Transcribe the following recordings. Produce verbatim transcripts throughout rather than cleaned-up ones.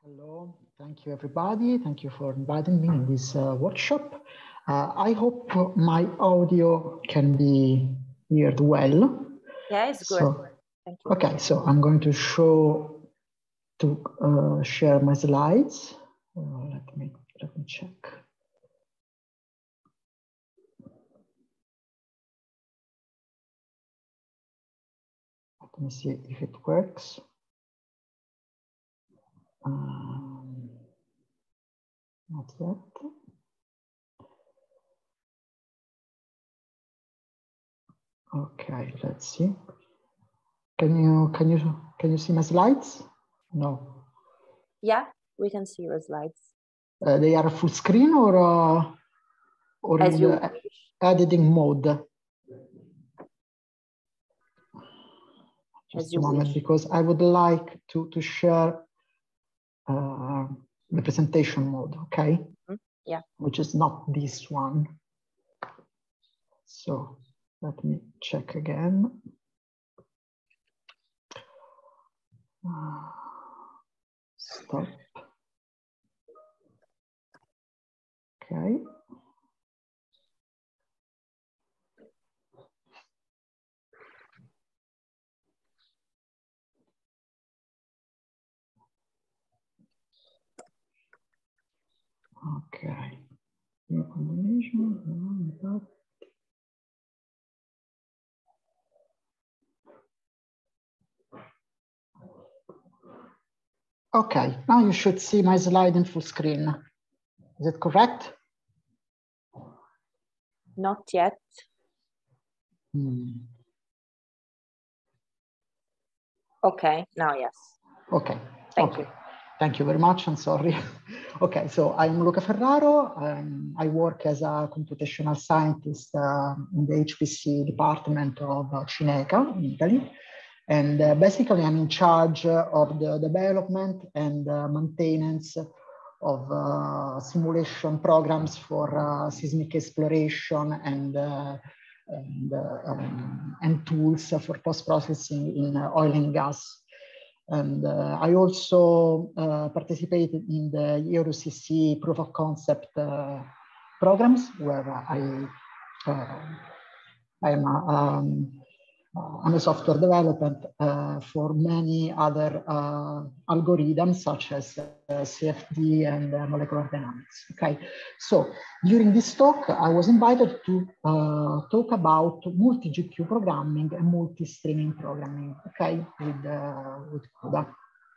Hello, thank you everybody. Thank you for inviting me in this uh, workshop. Uh, I hope my audio can be heard well. Yeah, it's good. So, thank you. Okay, so I'm going to show, to uh, share my slides. Uh, let me, let me check. Let me see if it works. Um, not yet. Okay, let's see. Can you can you can you see my slides? No. Yeah, we can see your slides. Uh, they are full screen or uh, or As in you the editing mode. Just As a you moment, wish. because I would like to to share uh, the presentation mode. Okay. Mm-hmm. Yeah. Which is not this one. So let me check again. Uh, stop. Okay. Okay. New combination. Okay, now you should see my slide in full screen. Is it correct? Not yet. Hmm. Okay, now yes. Okay. Thank okay. you. Thank you very much. I'm sorry. Okay, so I'm Luca Ferraro. Um, I work as a computational scientist uh, in the H P C department of uh, Cineca in Italy. And uh, basically, I'm in charge of the development and uh, maintenance of uh, simulation programs for uh, seismic exploration and, uh, and, uh, um, and tools for post-processing in uh, oil and gas. And uh, I also uh, participated in the EuroCC proof of concept uh, programs where I uh, I'm a, um, I'm a software development uh, for many other uh, algorithms such as uh, C F D and uh, molecular dynamics. Okay, so during this talk, I was invited to uh, talk about multi-G P U programming and multi-streaming programming. Okay, with uh, with CUDA.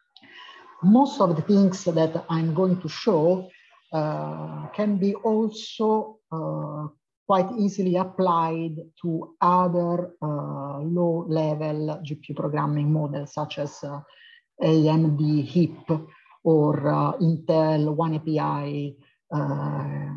Most of the things that I'm going to show uh, can be also uh, quite easily applied to other uh, low-level G P U programming models, such as uh, A M D HIP or uh, Intel one A P I uh,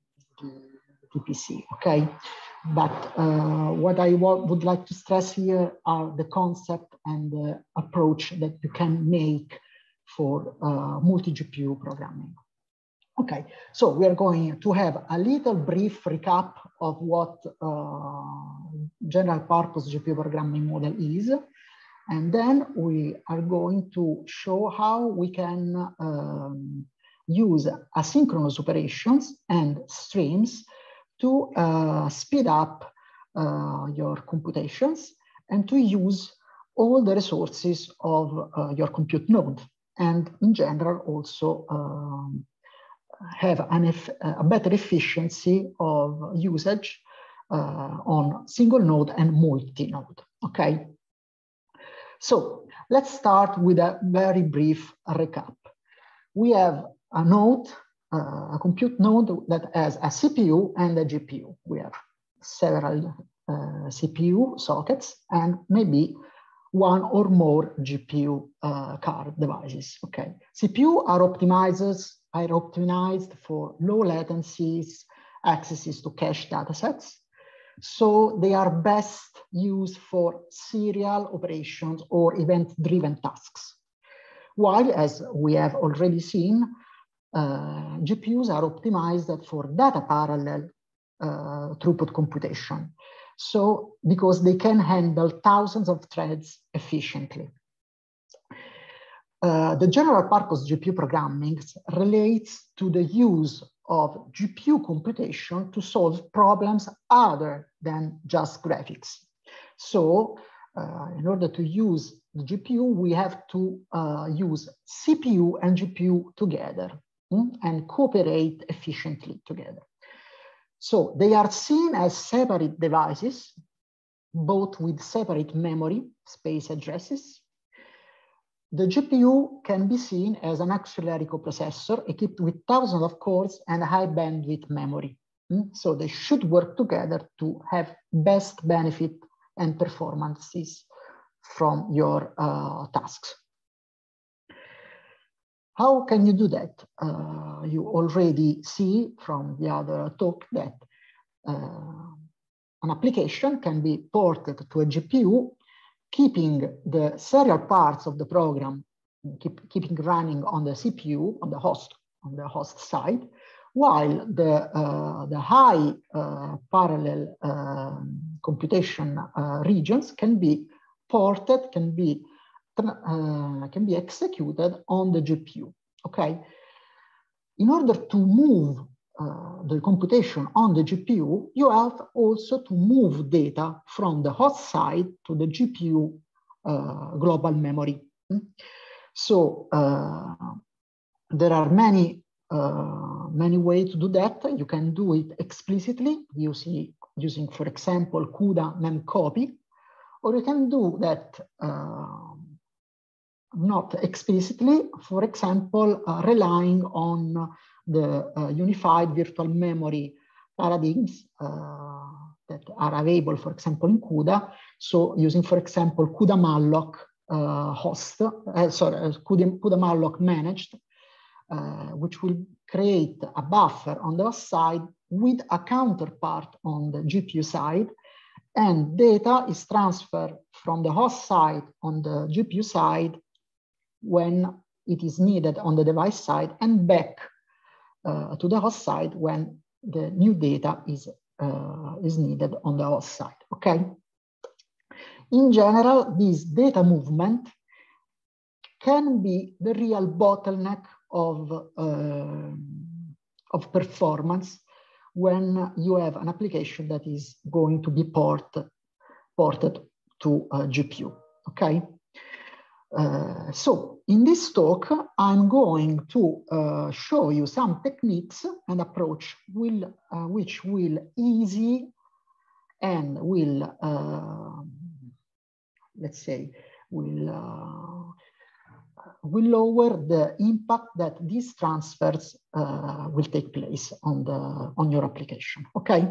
D P C, okay? But uh, what I would like to stress here are the concept and the approach that you can make for uh, multi-G P U programming. Okay, so we are going to have a little brief recap of what uh, general purpose G P U programming model is. And then we are going to show how we can um, use asynchronous operations and streams to uh, speed up uh, your computations and to use all the resources of uh, your compute node. And in general, also um, have an a better efficiency of usage uh, on single node and multi-node, okay? So let's start with a very brief recap. We have a node, uh, a compute node that has a C P U and a G P U. We have several uh, C P U sockets and maybe one or more G P U uh, card devices. Okay, C P U are optimizers are optimized for low latencies, accesses to cache datasets. So they are best used for serial operations or event-driven tasks. While, as we have already seen, uh, G P Us are optimized for data parallel uh, throughput computation. So, because they can handle thousands of threads efficiently. uh, the general purpose G P U programming relates to the use of G P U computation to solve problems other than just graphics. So uh, in order to use the G P U, we have to uh, use C P U and G P U together mm, and cooperate efficiently together. So they are seen as separate devices, both with separate memory space addresses. The G P U can be seen as an auxiliary coprocessor equipped with thousands of cores and high bandwidth memory. Mm? So they should work together to have best benefit and performances from your uh, tasks. How can you do that? Uh, you already see from the other talk that uh, an application can be ported to a G P U, keeping the serial parts of the program, keep, keeping running on the C P U, on the host, on the host side, while the, uh, the high uh, parallel uh, computation uh, regions can be ported, can be, uh, can be executed on the G P U, okay? In order to move uh, the computation on the G P U, you have also to move data from the host side to the G P U uh, global memory. So uh, there are many, uh, many ways to do that. You can do it explicitly using, using for example, CUDA memcopy, or you can do that uh, not explicitly, for example, uh, relying on the uh, unified virtual memory paradigms uh, that are available, for example, in CUDA. So using, for example, CUDA malloc uh, host, uh, sorry, uh, CUDA, CUDA malloc managed, uh, which will create a buffer on the host side with a counterpart on the G P U side, and data is transferred from the host side on the G P U side when it is needed on the device side, and back uh, to the host side when the new data is, uh, is needed on the host side, okay? In general, this data movement can be the real bottleneck of, uh, of performance when you have an application that is going to be port, ported to a G P U, okay? Uh, so in this talk, I'm going to uh, show you some techniques and approach will, uh, which will easy and will, uh, let's say, will, uh, will lower the impact that these transfers uh, will take place on, the, on your application, okay?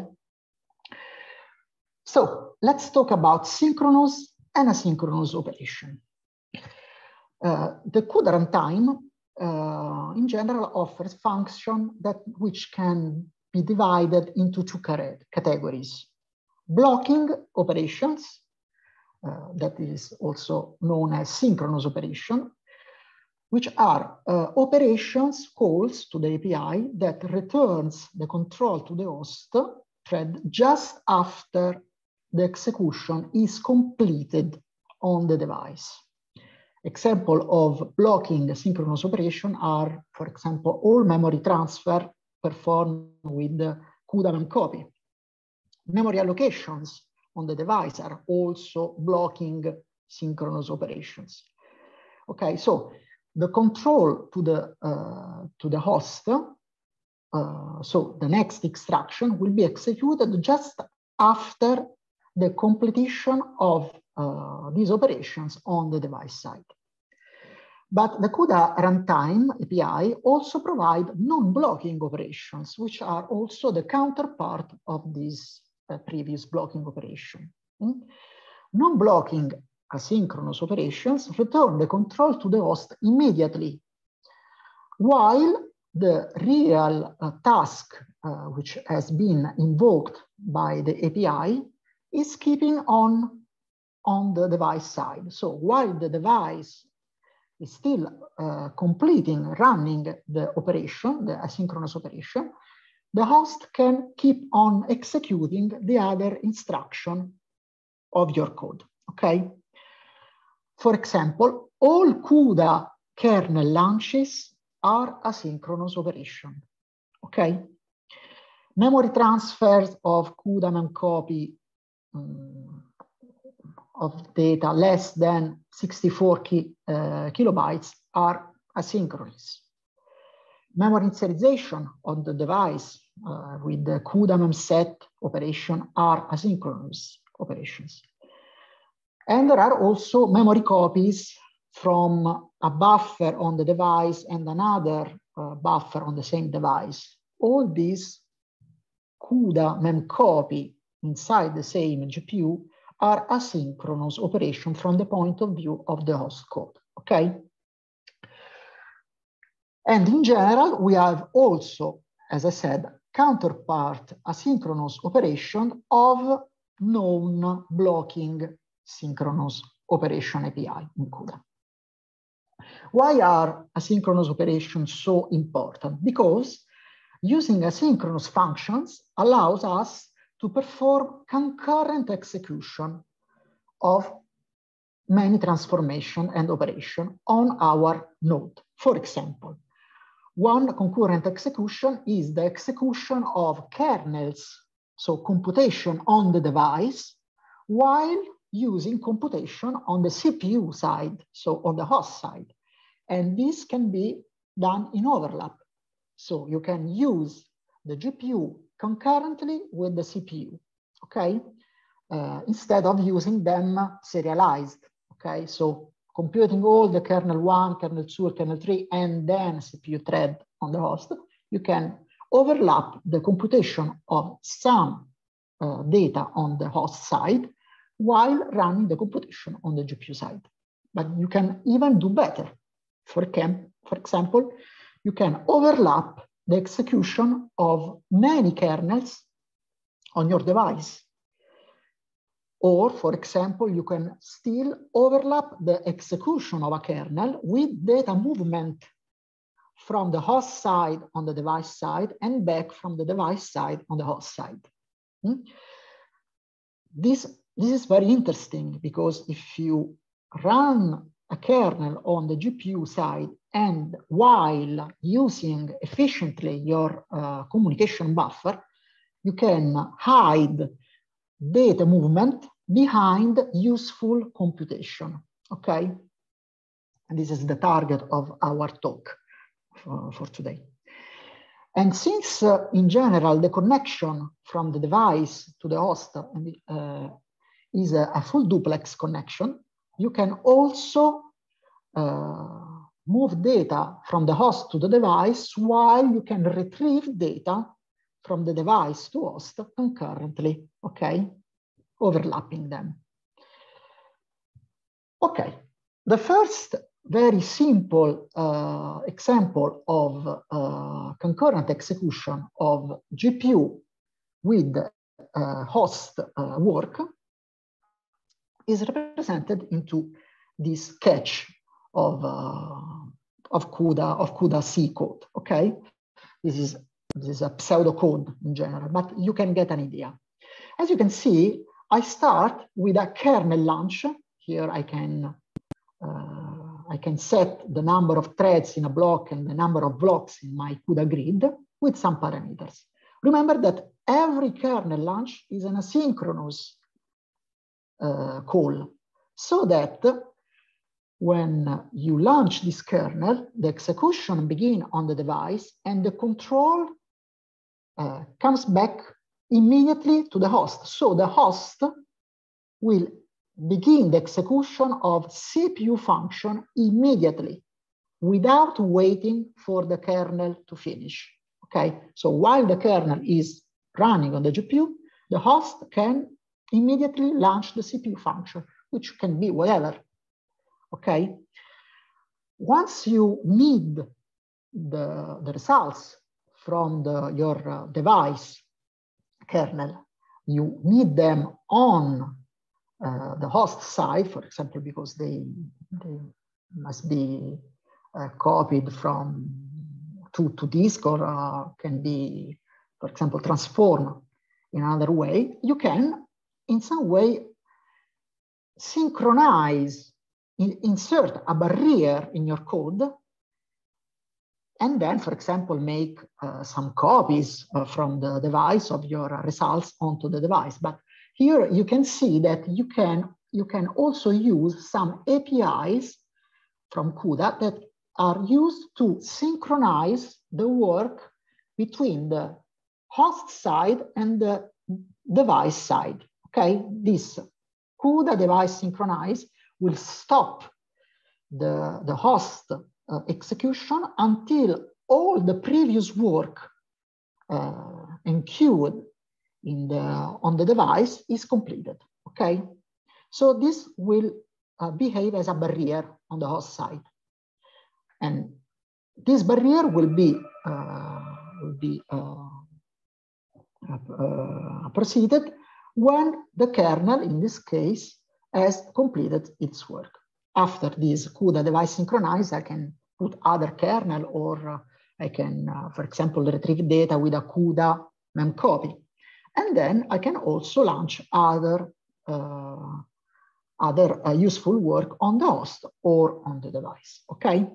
So let's talk about synchronous and asynchronous operation. Uh, the CUDA runtime, uh, in general, offers functions that which can be divided into two categories. Blocking operations, uh, that is also known as synchronous operation, which are uh, operations calls to the A P I that returns the control to the host thread just after the execution is completed on the device. Example of blocking synchronous operation are, for example, all memory transfer performed with the CUDA memcopy. Memory allocations on the device are also blocking synchronous operations. Okay, so the control to the, uh, to the host, uh, so the next instruction will be executed just after the completion of uh, these operations on the device side. But the CUDA runtime A P I also provide non-blocking operations, which are also the counterpart of this uh, previous blocking operation. Mm? Non-blocking asynchronous operations return the control to the host immediately, while the real uh, task uh, which has been invoked by the A P I is keeping on on the device side. So while the device is still uh, completing, running the operation, the asynchronous operation, the host can keep on executing the other instruction of your code, okay? For example, all CUDA kernel launches are asynchronous operation. Okay? Memory transfers of CUDA memcopy um, of data less than sixty-four ki, uh, kilobytes are asynchronous. Memory initialization on the device uh, with the CUDA memset operation are asynchronous operations. And there are also memory copies from a buffer on the device and another uh, buffer on the same device. All these CUDA memcopy inside the same G P U are asynchronous operation from the point of view of the host code, okay? And in general, we have also, as I said, counterpart asynchronous operation of known blocking synchronous operation A P I in CUDA. Why are asynchronous operations so important? Because using asynchronous functions allows us to perform concurrent execution of many transformation and operation on our node. For example, one concurrent execution is the execution of kernels, so computation on the device, while using computation on the C P U side, so on the host side. And this can be done in overlap. So you can use the G P U concurrently with the C P U, okay? Uh, instead of using them serialized, okay? So computing all the kernel one, kernel two, kernel three, and then C P U thread on the host, you can overlap the computation of some uh, data on the host side while running the computation on the G P U side. But you can even do better. For, camp, for example, you can overlap the execution of many kernels on your device. Or, for example, you can still overlap the execution of a kernel with data movement from the host side on the device side and back from the device side on the host side. Hmm? This, this is very interesting because if you run a kernel on the G P U side and while using efficiently your uh, communication buffer, you can hide data movement behind useful computation, okay? And this is the target of our talk for, for today. And since uh, in general, the connection from the device to the host uh, is a, a full duplex connection, you can also uh, move data from the host to the device while you can retrieve data from the device to host concurrently, okay? Overlapping them. Okay, the first very simple uh, example of uh, concurrent execution of G P U with uh, host uh, work is represented into this sketch of uh, of CUDA of CUDA C code. Okay, this is this is a pseudocode in general, but you can get an idea. As you can see, I start with a kernel launch. Here I can uh, I can set the number of threads in a block and the number of blocks in my CUDA grid with some parameters. Remember that every kernel launch is an asynchronous uh, call, so that when you launch this kernel, the execution begins on the device and the control uh, comes back immediately to the host. So the host will begin the execution of C P U function immediately without waiting for the kernel to finish. Okay, so while the kernel is running on the G P U, the host can immediately launch the C P U function, which can be whatever. Okay, once you need the, the results from the, your uh, device kernel, you need them on uh, the host side, for example, because they, they must be uh, copied from to, to disk or uh, can be, for example, transformed in another way. You can, in some way, synchronize in, insert a barrier in your code, and then, for example, make uh, some copies uh, from the device of your results onto the device. But here you can see that you can, you can also use some A P Is from CUDA that are used to synchronize the work between the host side and the device side. Okay, this CUDA device synchronize will stop the, the host uh, execution until all the previous work uh, enqueued in the, on the device is completed. Okay, so this will uh, behave as a barrier on the host side. And this barrier will be, uh, will be uh, uh, proceeded when the kernel, in this case, has completed its work. After this CUDA device synchronize, I can put other kernel, or uh, I can, uh, for example, retrieve data with a CUDA memcopy. And then I can also launch other, uh, other uh, useful work on the host or on the device, okay?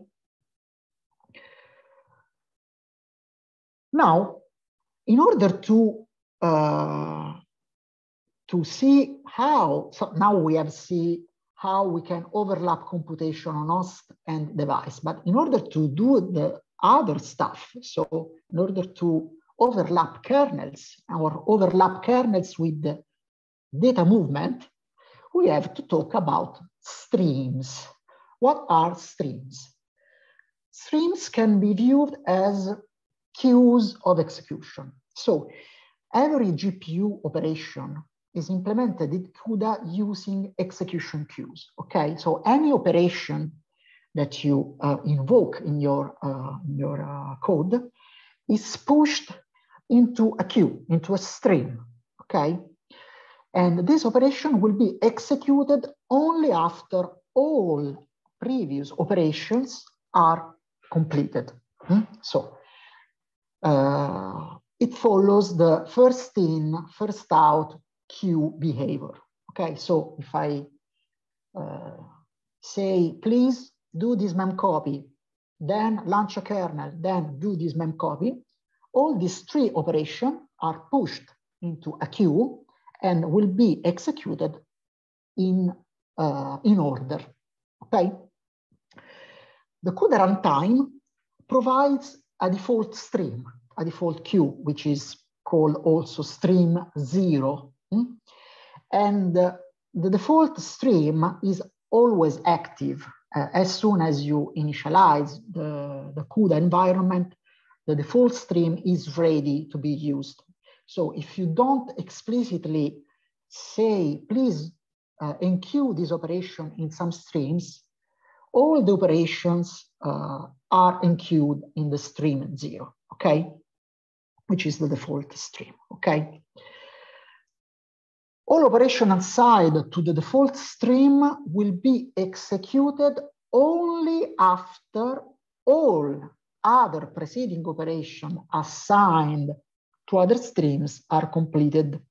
Now, in order to uh, to see how, so now we have seen how we can overlap computation on host and device, but in order to do the other stuff, so in order to overlap kernels or overlap kernels with the data movement, we have to talk about streams. What are streams? Streams can be viewed as queues of execution. So every G P U operation is implemented in CUDA using execution queues, okay? So any operation that you uh, invoke in your, uh, in your uh, code is pushed into a queue, into a stream, okay? And this operation will be executed only after all previous operations are completed. Hmm? So uh, it follows the first in, first out queue behavior. Okay, so if I uh, say, please do this memcopy, then launch a kernel, then do this memcopy, all these three operations are pushed into a queue and will be executed in, uh, in order, okay? The CUDA runtime provides a default stream, a default queue, which is called also stream zero. Hmm? And uh, the default stream is always active. Uh, as soon as you initialize the, the CUDA environment, the default stream is ready to be used. So if you don't explicitly say, please uh, enqueue this operation in some streams, all the operations uh, are enqueued in the stream zero, okay? Which is the default stream, okay? All operations assigned to the default stream will be executed only after all other preceding operations assigned to other streams are completed.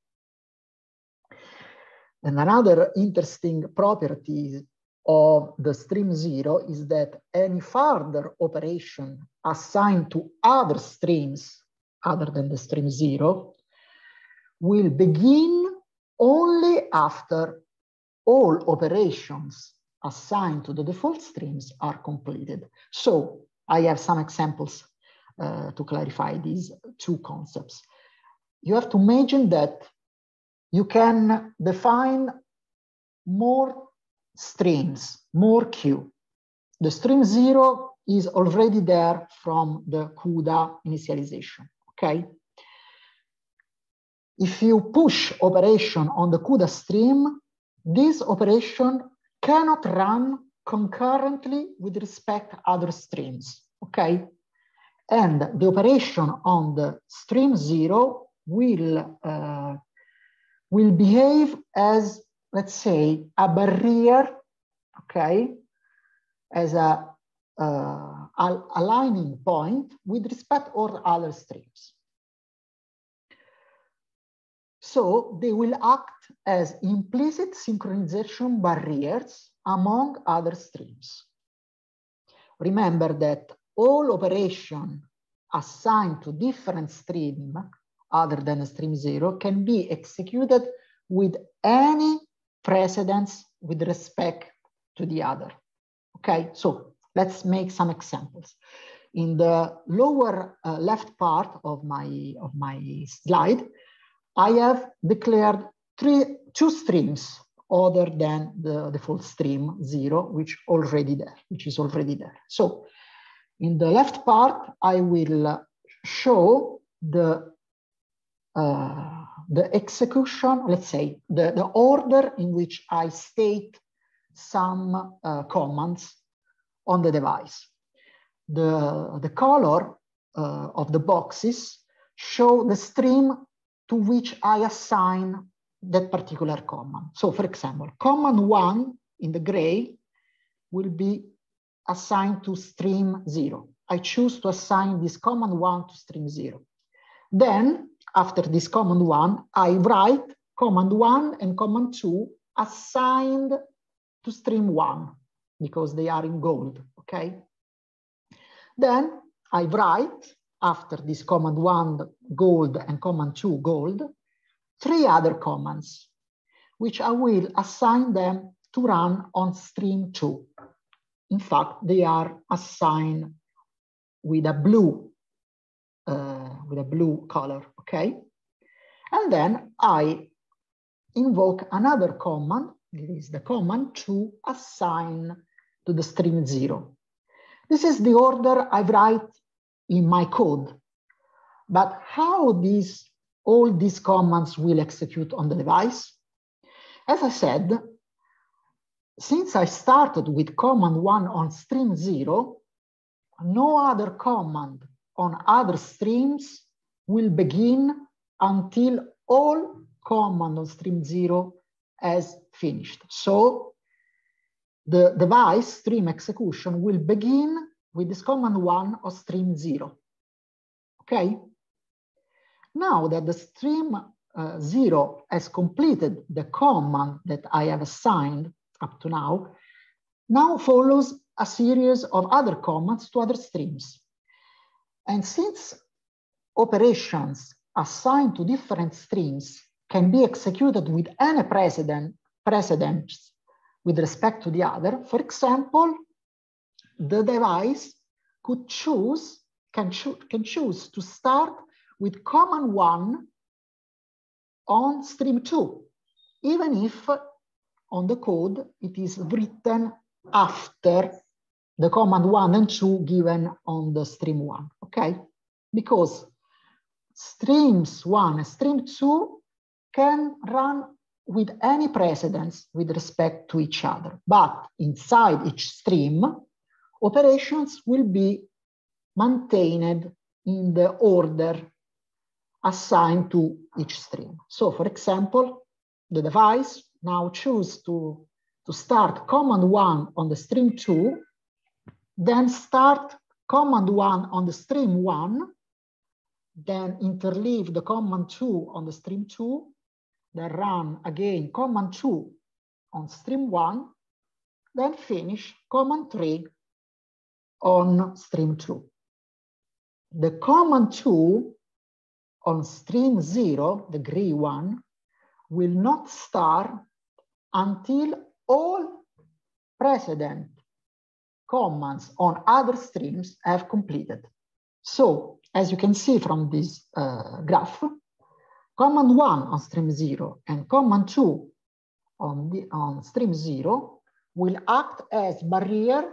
And another interesting property of the stream zero is that any further operation assigned to other streams other than the stream zero will begin only after all operations assigned to the default streams are completed. So I have some examples uh, to clarify these two concepts. You have to imagine that you can define more streams, more queue. The stream zero is already there from the CUDA initialization, okay? If you push operation on the CUDA stream, this operation cannot run concurrently with respect to other streams, okay? And the operation on the stream zero will, uh, will behave as, let's say, a barrier, okay? As a uh, aligning point with respect to all other streams. So they will act as implicit synchronization barriers among other streams. Remember that all operations assigned to different streams other than stream zero can be executed with any precedence with respect to the other. Okay, so let's make some examples. In the lower uh, left part of my, of my slide, I have declared three, two streams other than the default stream zero, which already there, which is already there. So in the left part, I will show the uh, the execution, let's say, the, the order in which I state some uh, commands on the device. The, the color uh, of the boxes show the stream to which I assign that particular command. So for example, command one in the gray will be assigned to stream zero. I choose to assign this command one to stream zero. Then after this command one, I write command one and command two assigned to stream one because they are in gold, okay? Then I write after this command one gold and command two gold, three other commands, which I will assign them to run on stream two. In fact, they are assigned with a blue, uh, with a blue color, okay? And then I invoke another command, it is the command to assign to the stream zero. This is the order I write in my code. But how these, all these commands will execute on the device? As I said, since I started with command one on stream zero, no other command on other streams will begin until all command on stream zero has finished. So the device stream execution will begin with this command one of stream zero. Okay? Now that the stream uh, zero has completed the command that I have assigned up to now, now follows a series of other commands to other streams. And since operations assigned to different streams can be executed with any precedent, precedence with respect to the other, for example, the device could choose, can, cho can choose to start with command one on stream two, even if on the code it is written after the command one and two given on the stream one, okay? Because streams one and stream two can run with any precedence with respect to each other, but inside each stream, operations will be maintained in the order assigned to each stream. So for example, the device now choose to, to start command one on the stream two, then start command one on the stream one, then interleave the command two on the stream two, then run again command two on stream one, then finish command three on stream two. The command two on stream zero, the gray one, will not start until all precedent commands on other streams have completed. So, as you can see from this uh, graph, command one on stream zero and command two on, the, on stream zero will act as barrier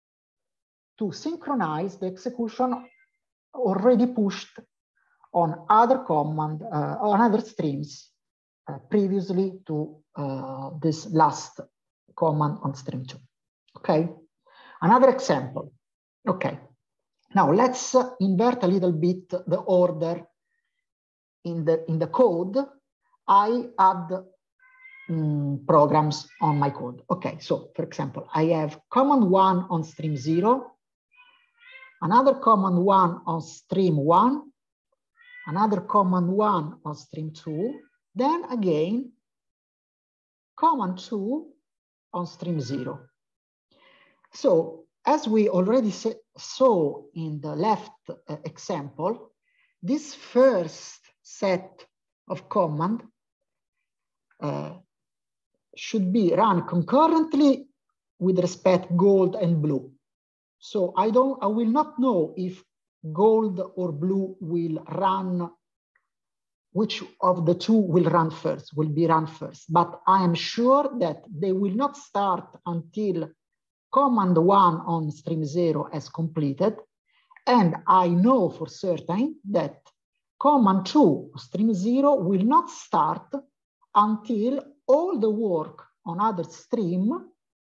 to synchronize the execution already pushed on other command, uh, on other streams uh, previously to uh, this last command on stream two. Okay, another example. Okay, now let's uh, invert a little bit the order in the in the code. I add um, programs on my code. Okay, so for example, I have command one on stream zero, another command one on stream one, another command one on stream two, then again, command two on stream zero. So as we already saw in the left uh, example, this first set of command uh, should be run concurrently with respect gold and blue. So I don't, I will not know if gold or blue will run, which of the two will run first, will be run first. But I am sure that they will not start until command one on stream zero has completed. And I know for certain that command two stream zero will not start until all the work on other stream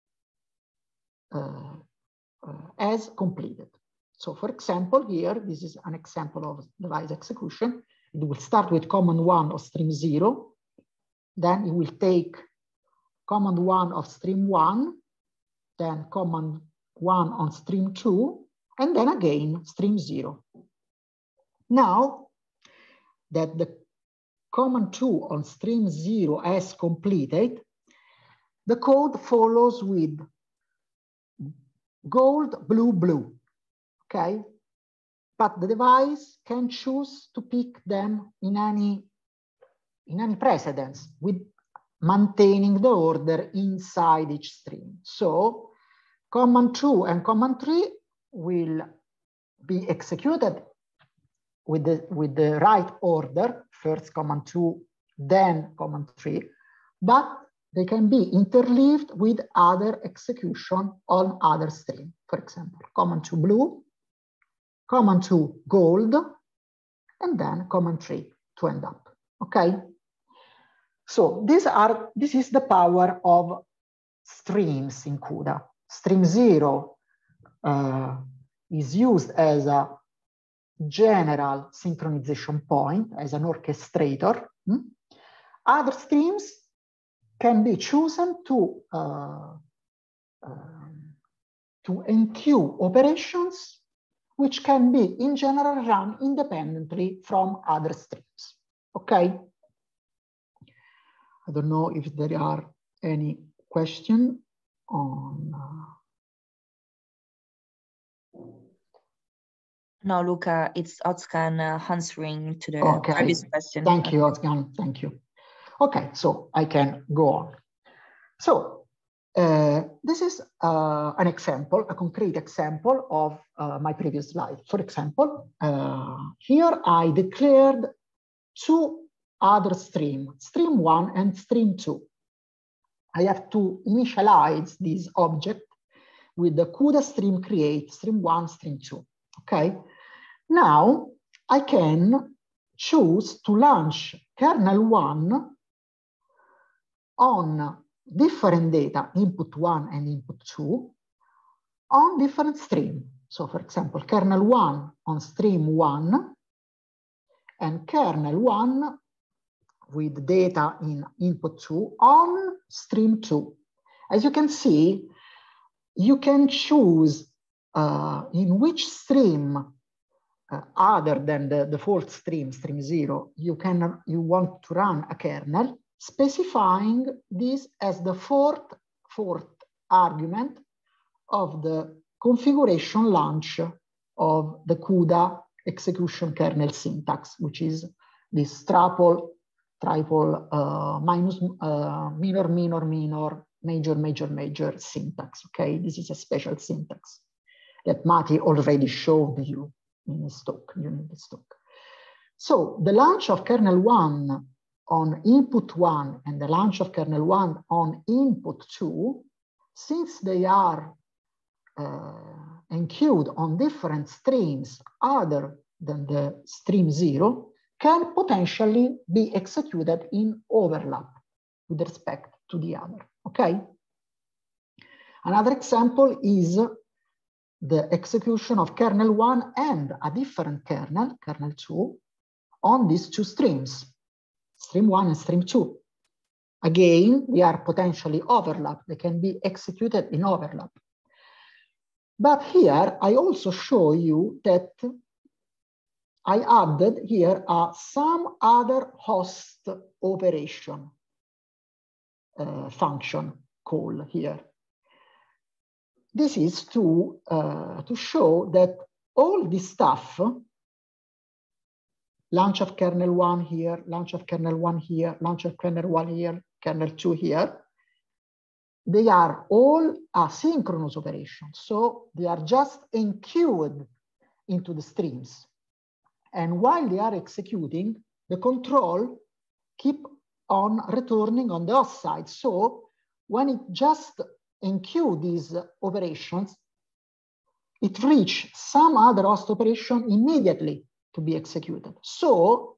uh, uh, has completed. So for example, here, this is an example of device execution. It will start with command one of stream zero. Then it will take command one of stream one, then command one on stream two, and then again stream zero. Now that the command two on stream zero has completed, the code follows with gold, blue, blue, okay? But the device can choose to pick them in any, in any precedence with maintaining the order inside each stream. So command two and command three will be executed with the, with the right order, first command two, then command three, but they can be interleaved with other execution on other stream. For example, command two blue, command two gold, and then command three to end up, okay? So these are, this is the power of streams in CUDA. Stream zero uh, is used as a general synchronization point, as an orchestrator. Hmm? Other streams can be chosen to, uh, uh, to enqueue operations which can be in general run independently from other streams, okay? I don't know if there are any questions on... Uh... No, Luca, it's Özkan uh, answering to the okay. previous question. Thank you, Özkan, thank you. Okay, so I can go on. So uh, this is uh, an example, a concrete example of uh, my previous slide. For example, uh, here I declared two other streams, stream one and stream two. I have to initialize this object with the CUDA stream create, stream one, stream two, okay? Now I can choose to launch kernel one on different data, input one and input two, on different stream. So for example, kernel one on stream one and kernel one with data in input two on stream two. As you can see, you can choose uh, in which stream uh, other than the default stream, stream zero, you can you want to run a kernel, specifying this as the fourth, fourth argument of the configuration launch of the CUDA execution kernel syntax, which is this triple, triple uh, minus uh, minor, minor, minor, major, major, major syntax. Okay, this is a special syntax that Matti already showed you in his talk, during this talk. So the launch of kernel one on input one and the launch of kernel one on input two, since they are uh, enqueued on different streams other than the stream zero, can potentially be executed in overlap with respect to the other, okay? Another example is the execution of kernel one and a different kernel, kernel two, on these two streams, stream one and stream two. Again, they are potentially overlap. They can be executed in overlap. But here, I also show you that I added here uh, some other host operation uh, function call here. This is to, uh, to show that all this stuff, launch of kernel one here, launch of kernel one here, launch of kernel one here, kernel two here, they are all asynchronous operations. So they are just enqueued into the streams. And while they are executing, the control keep on returning on the host side. So when it just enqueue these operations, it reach some other host operation immediately to be executed. So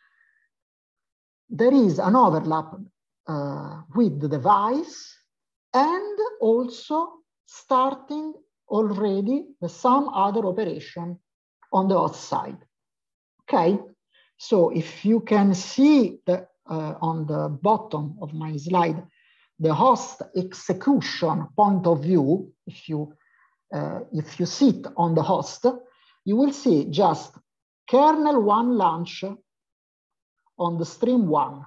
there is an overlap uh, with the device and also starting already the some other operation on the host side. Okay, so if you can see the, uh, on the bottom of my slide, the host execution point of view, if you, uh, if you sit on the host, you will see just kernel one launch on the stream one,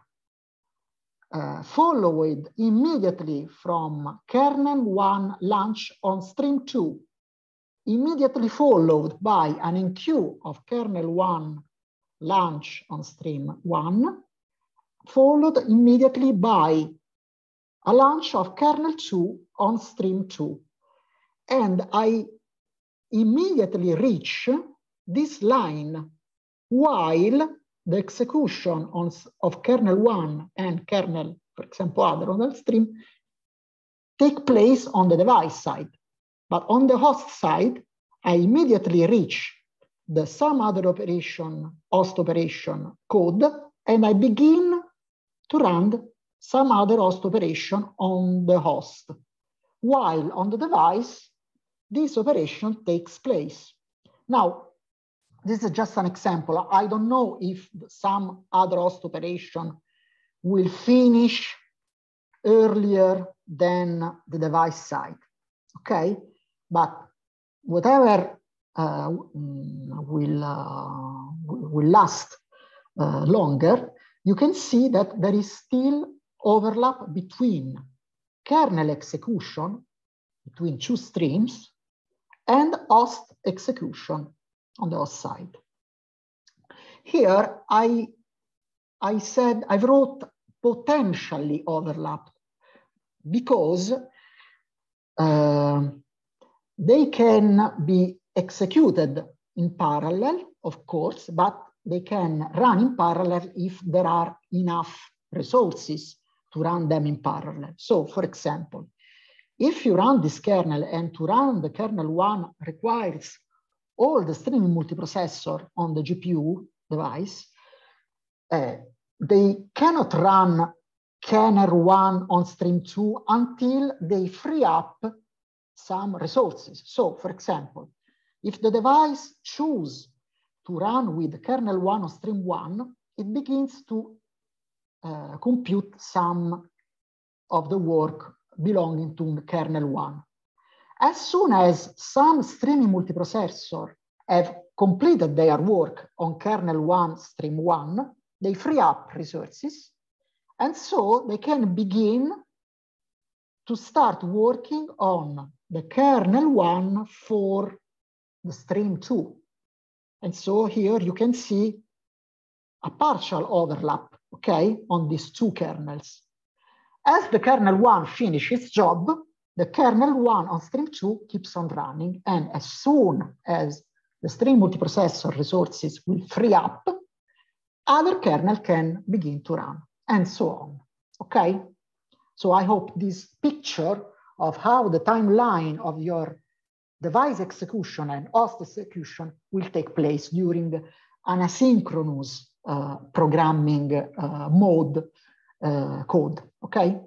uh, followed immediately from kernel one launch on stream two, immediately followed by an enqueue of kernel one launch on stream one, followed immediately by a launch of kernel two on stream two. And I immediately reach this line while the execution on, of kernel one and kernel, for example, other on the stream, take place on the device side. But on the host side, I immediately reach the some other operation, host operation code, and I begin to run some other host operation on the host. While on the device, this operation takes place. Now, this is just an example. I don't know if some other host operation will finish earlier than the device side, okay? But whatever uh, will, uh, will last uh, longer, you can see that there is still overlap between kernel execution, between two streams, and host execution on the host side. Here, I, I said, I wrote potentially overlap because uh, they can be executed in parallel, of course, but they can run in parallel if there are enough resources to run them in parallel. So, for example, if you run this kernel and to run the kernel one requires all the streaming multiprocessor on the G P U device, uh, they cannot run kernel one on stream two until they free up some resources. So, for example, if the device chooses to run with kernel one on stream one, it begins to uh, compute some of the work belonging to kernel one. As soon as some streaming multiprocessor have completed their work on kernel one stream one, they free up resources, and so they can begin to start working on the kernel one for the stream two. And so here you can see a partial overlap, okay, on these two kernels. As the kernel one finishes its job, the kernel one on stream two keeps on running, and as soon as the stream multiprocessor resources will free up, other kernel can begin to run, and so on, okay? So I hope this picture of how the timeline of your device execution and host execution will take place during an asynchronous uh, programming uh, mode uh, code, okay?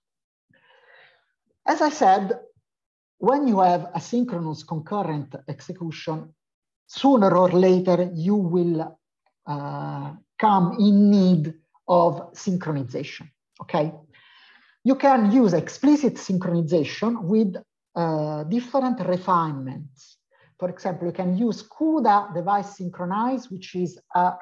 As I said, when you have asynchronous concurrent execution, sooner or later you will uh, come in need of synchronization, okay? You can use explicit synchronization with uh, different refinements. For example, you can use CUDA device synchronize, which is a,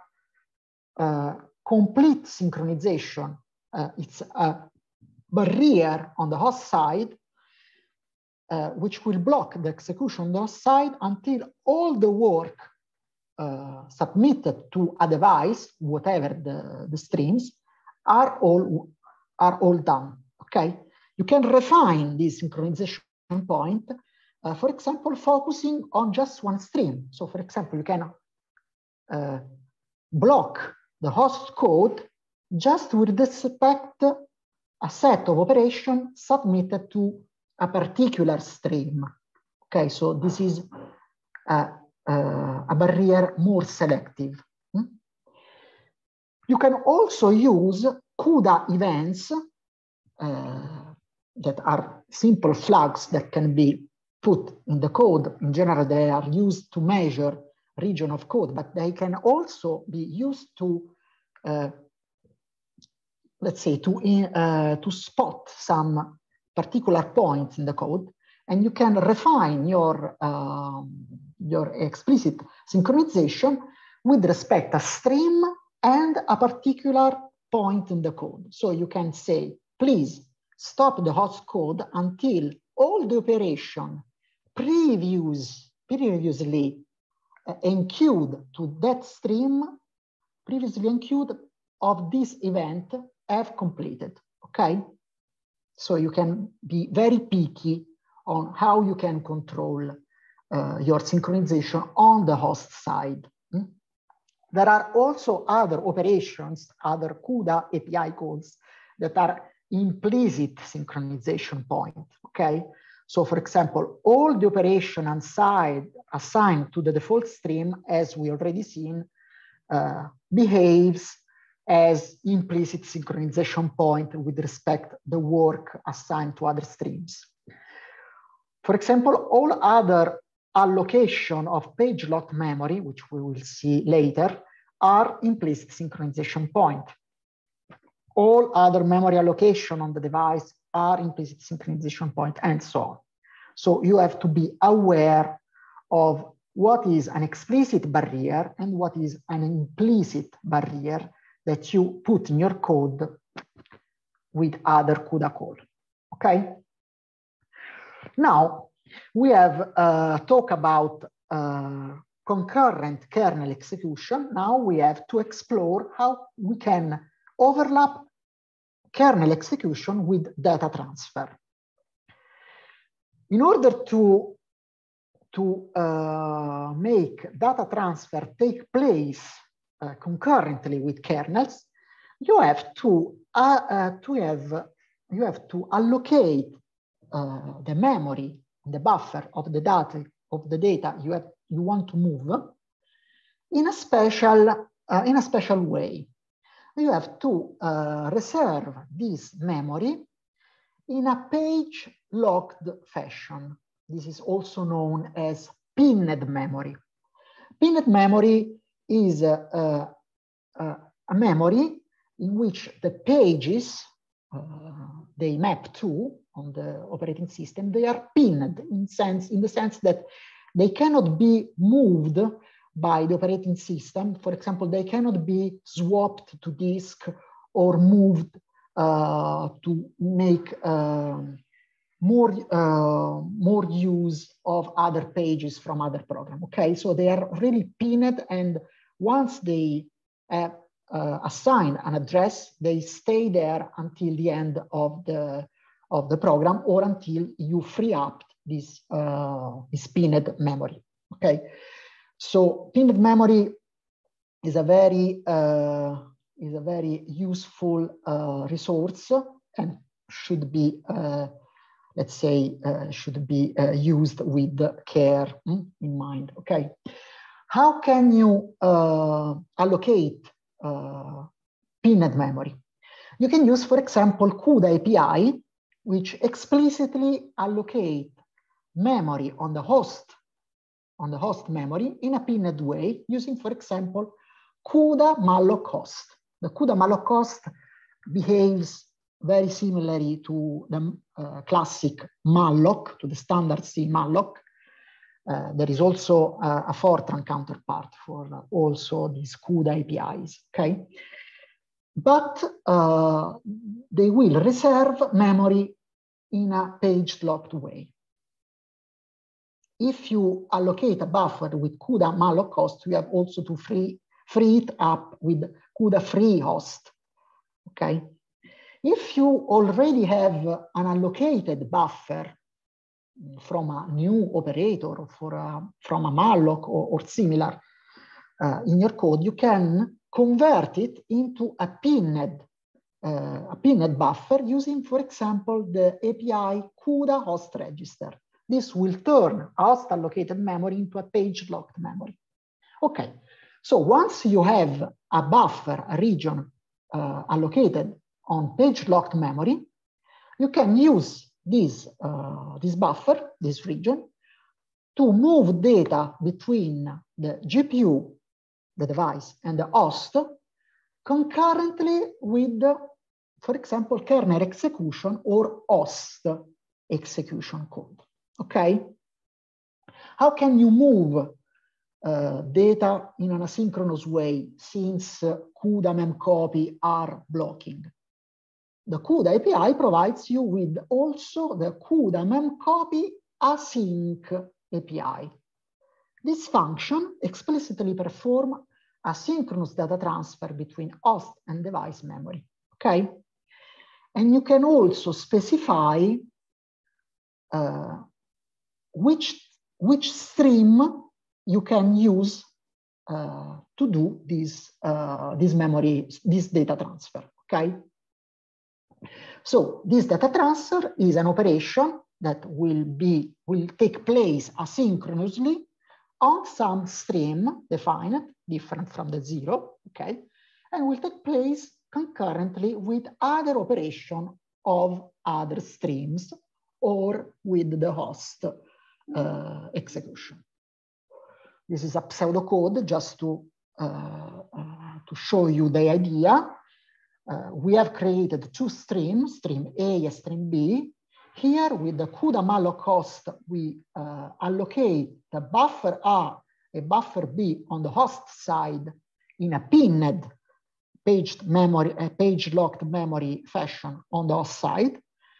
a complete synchronization. Uh, it's a barrier on the host side, uh, which will block the execution on the host side until all the work uh, submitted to a device, whatever the, the streams, are all, are all done, okay? You can refine this synchronization point, uh, for example, focusing on just one stream. So for example, you can uh, block the host code just with respect a set of operations submitted to a particular stream. Okay, so this is a, a, a barrier more selective. Hmm? You can also use CUDA events uh, that are simple flags that can be put in the code. In general, they are used to measure region of code, but they can also be used to, uh, let's say, to, in, uh, to spot some particular points in the code, and you can refine your, um, your explicit synchronization with respect to a stream and a particular point in the code. So you can say, please stop the host code until all the operation previous, previously uh, enqueued to that stream, previously enqueued of this event have completed, okay? So you can be very picky on how you can control uh, your synchronization on the host side. Mm? There are also other operations, other CUDA A P I calls that are implicit synchronization point, okay? So for example, all the operation assigned, assigned to the default stream, as we already seen, uh, behaves as implicit synchronization point with respect to the work assigned to other streams. For example, all other allocation of page lock memory, which we will see later, are implicit synchronization point. All other memory allocation on the device are implicit synchronization point, and so on. So you have to be aware of what is an explicit barrier and what is an implicit barrier that you put in your code with other CUDA code, okay? Now, we have uh, talked about uh, concurrent kernel execution. Now we have to explore how we can overlap kernel execution with data transfer. In order to, to uh, make data transfer take place uh, concurrently with kernels, you have to, uh, uh, to have, you have to allocate uh, the memory, the buffer of the data of the data you have you want to move in a special uh, in a special way. You have to uh, reserve this memory in a page locked fashion. This is also known as pinned memory. Pinned memory is a, a, a memory in which the pages uh, they map to on the operating system, they are pinned in sense in the sense that they cannot be moved by the operating system. For example, they cannot be swapped to disk or moved uh, to make uh, more, uh, more use of other pages from other programs. Okay, so they are really pinned, and once they uh, uh, assign an address, they stay there until the end of the of the program or until you free up this, uh, this pinned memory, okay? So pinned memory is a very, uh, is a very useful uh, resource and should be, uh, let's say, uh, should be uh, used with care mm, in mind, okay? How can you uh, allocate uh, pinned memory? You can use, for example, CUDA A P I, which explicitly allocate memory on the host, on the host memory in a pinned way using, for example, CUDA malloc host. The CUDA malloc host behaves very similarly to the uh, classic malloc, to the standard C malloc, Uh, there is also uh, a Fortran counterpart for uh, also these CUDA A P Is, okay? But uh, they will reserve memory in a page-locked way. If you allocate a buffer with CUDA malloc host, you have also to free, free it up with CUDA free host, okay? If you already have an allocated buffer from a new operator or for a, from a malloc or, or similar uh, in your code, you can convert it into a pinned, uh, a pinned buffer using, for example, the A P I CUDA host register. This will turn host allocated memory into a page locked memory. Okay, so once you have a buffer, a region uh, allocated on page locked memory, you can use this, uh, this buffer, this region, to move data between the G P U, the device, and the host concurrently with, the, for example, kernel execution or host execution code. Okay? How can you move uh, data in an asynchronous way since uh, CUDA memcopy are blocking? The CUDA A P I provides you with also the CUDA memcopy async A P I. This function explicitly performs asynchronous data transfer between host and device memory, okay? And you can also specify uh, which, which stream you can use uh, to do this, uh, this memory, this data transfer, okay? So this data transfer is an operation that will be, will take place asynchronously on some stream defined, different from the zero, okay? And will take place concurrently with other operation of other streams or with the host uh, execution. This is a pseudocode just to, uh, uh, to show you the idea. Uh, we have created two streams, stream A and stream B. Here with the CUDA malloc host, we uh, allocate the buffer A and buffer B on the host side in a pinned paged memory, a page locked memory fashion on the host side.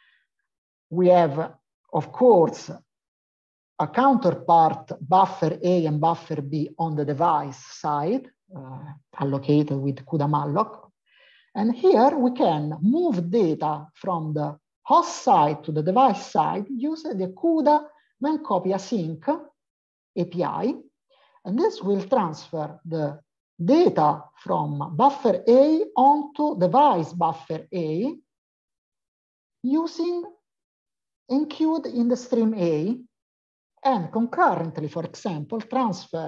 We have, of course, a counterpart buffer A and buffer B on the device side, uh, allocated with CUDA malloc. And here we can move data from the host side to the device side using the CUDA memcopy async A P I. And this will transfer the data from buffer A onto device buffer A using enqueued in the stream A, and concurrently, for example, transfer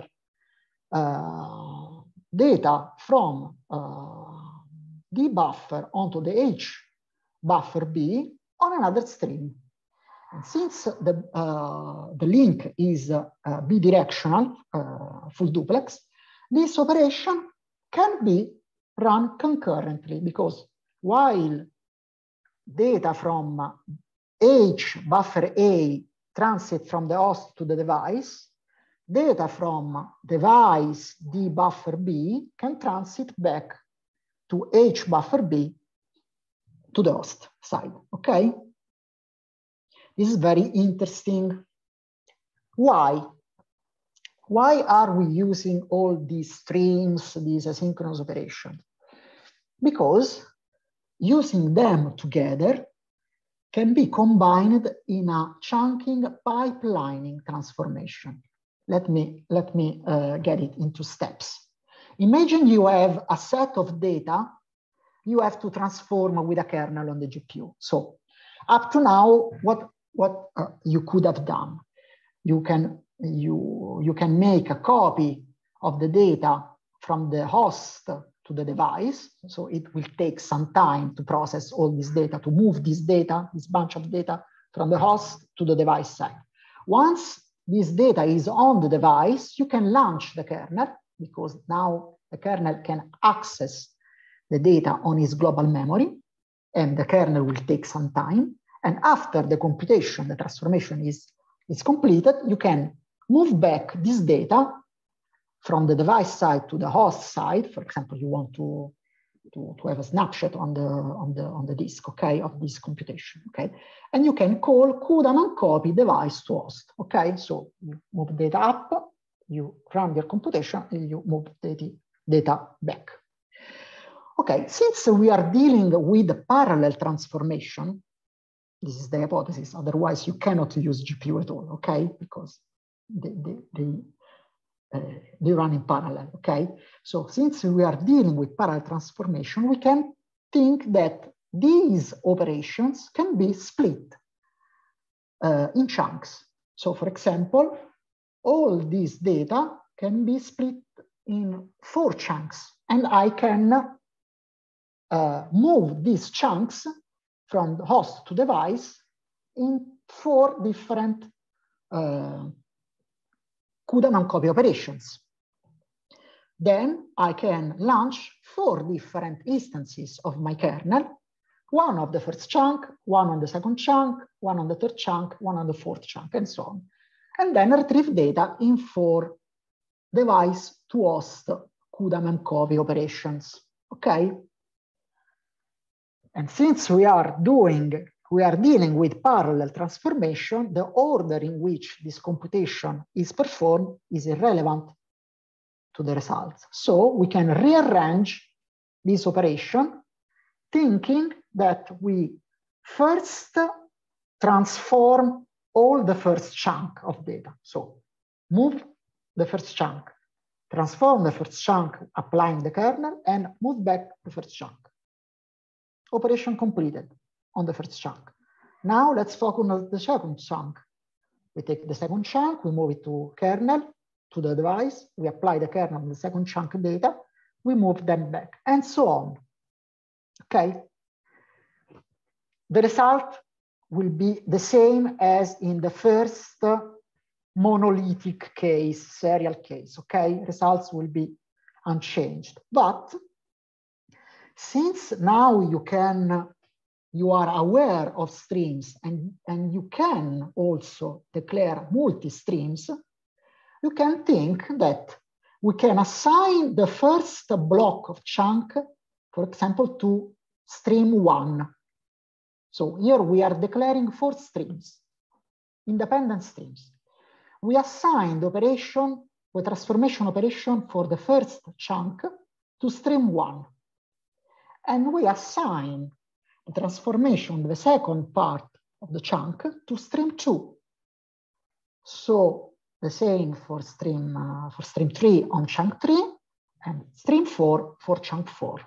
uh, data from uh, the buffer onto the H buffer B on another stream. And since the, uh, the link is uh, bidirectional, uh, full duplex, this operation can be run concurrently, because while data from H buffer A transit from the host to the device, data from device D buffer B can transit back to H buffer B to the host side, okay? This is very interesting. Why? Why are we using all these streams, these asynchronous operations? Because using them together can be combined in a chunking pipelining transformation. Let me, let me uh, get it into steps. Imagine you have a set of data you have to transform with a kernel on the G P U. So up to now, what, what uh, you could have done, you can, you, you can make a copy of the data from the host to the device. So it will take some time to process all this data, to move this data, this bunch of data from the host to the device side. Once this data is on the device, you can launch the kernel, because now the kernel can access the data on its global memory, and the kernel will take some time. And after the computation, the transformation is, is completed, you can move back this data from the device side to the host side. For example, you want to, to, to have a snapshot on the, on, the, on the disk, okay, of this computation, okay? And you can call CUDA mancopy device to host, okay? So you move data up, you run your computation, and you move data, data back. Okay, since we are dealing with parallel transformation, this is the hypothesis, otherwise you cannot use G P U at all, okay? Because they, they, they, uh, they run in parallel, okay? So since we are dealing with parallel transformation, we can think that these operations can be split uh, in chunks. So for example, all this data can be split in four chunks, and I can uh, move these chunks from the host to device in four different uh, CUDA mancopy operations. Then I can launch four different instances of my kernel, one of the first chunk, one on the second chunk, one on the third chunk, one on the fourth chunk, and so on. And then retrieve data in four device to host CUDA mancopy operations, okay? And since we are doing, we are dealing with parallel transformation, the order in which this computation is performed is irrelevant to the results. So we can rearrange this operation, thinking that we first transform all the first chunk of data. So move the first chunk, transform the first chunk, applying the kernel, and move back the first chunk. Operation completed on the first chunk. Now let's focus on the second chunk. We take the second chunk, we move it to kernel, to the device, we apply the kernel on the second chunk data, we move them back, and so on. Okay? The result will be the same as in the first monolithic case, serial case, okay? Results will be unchanged. But since now you can, you are aware of streams and, and you can also declare multi-streams, you can think that we can assign the first block of chunk, for example, to stream one. So here we are declaring four streams, independent streams. We assign the operation, the transformation operation for the first chunk to stream one. And we assign the transformation, the second part of the chunk, to stream two. So the same for stream, uh, for stream three on chunk three, and stream four for chunk four.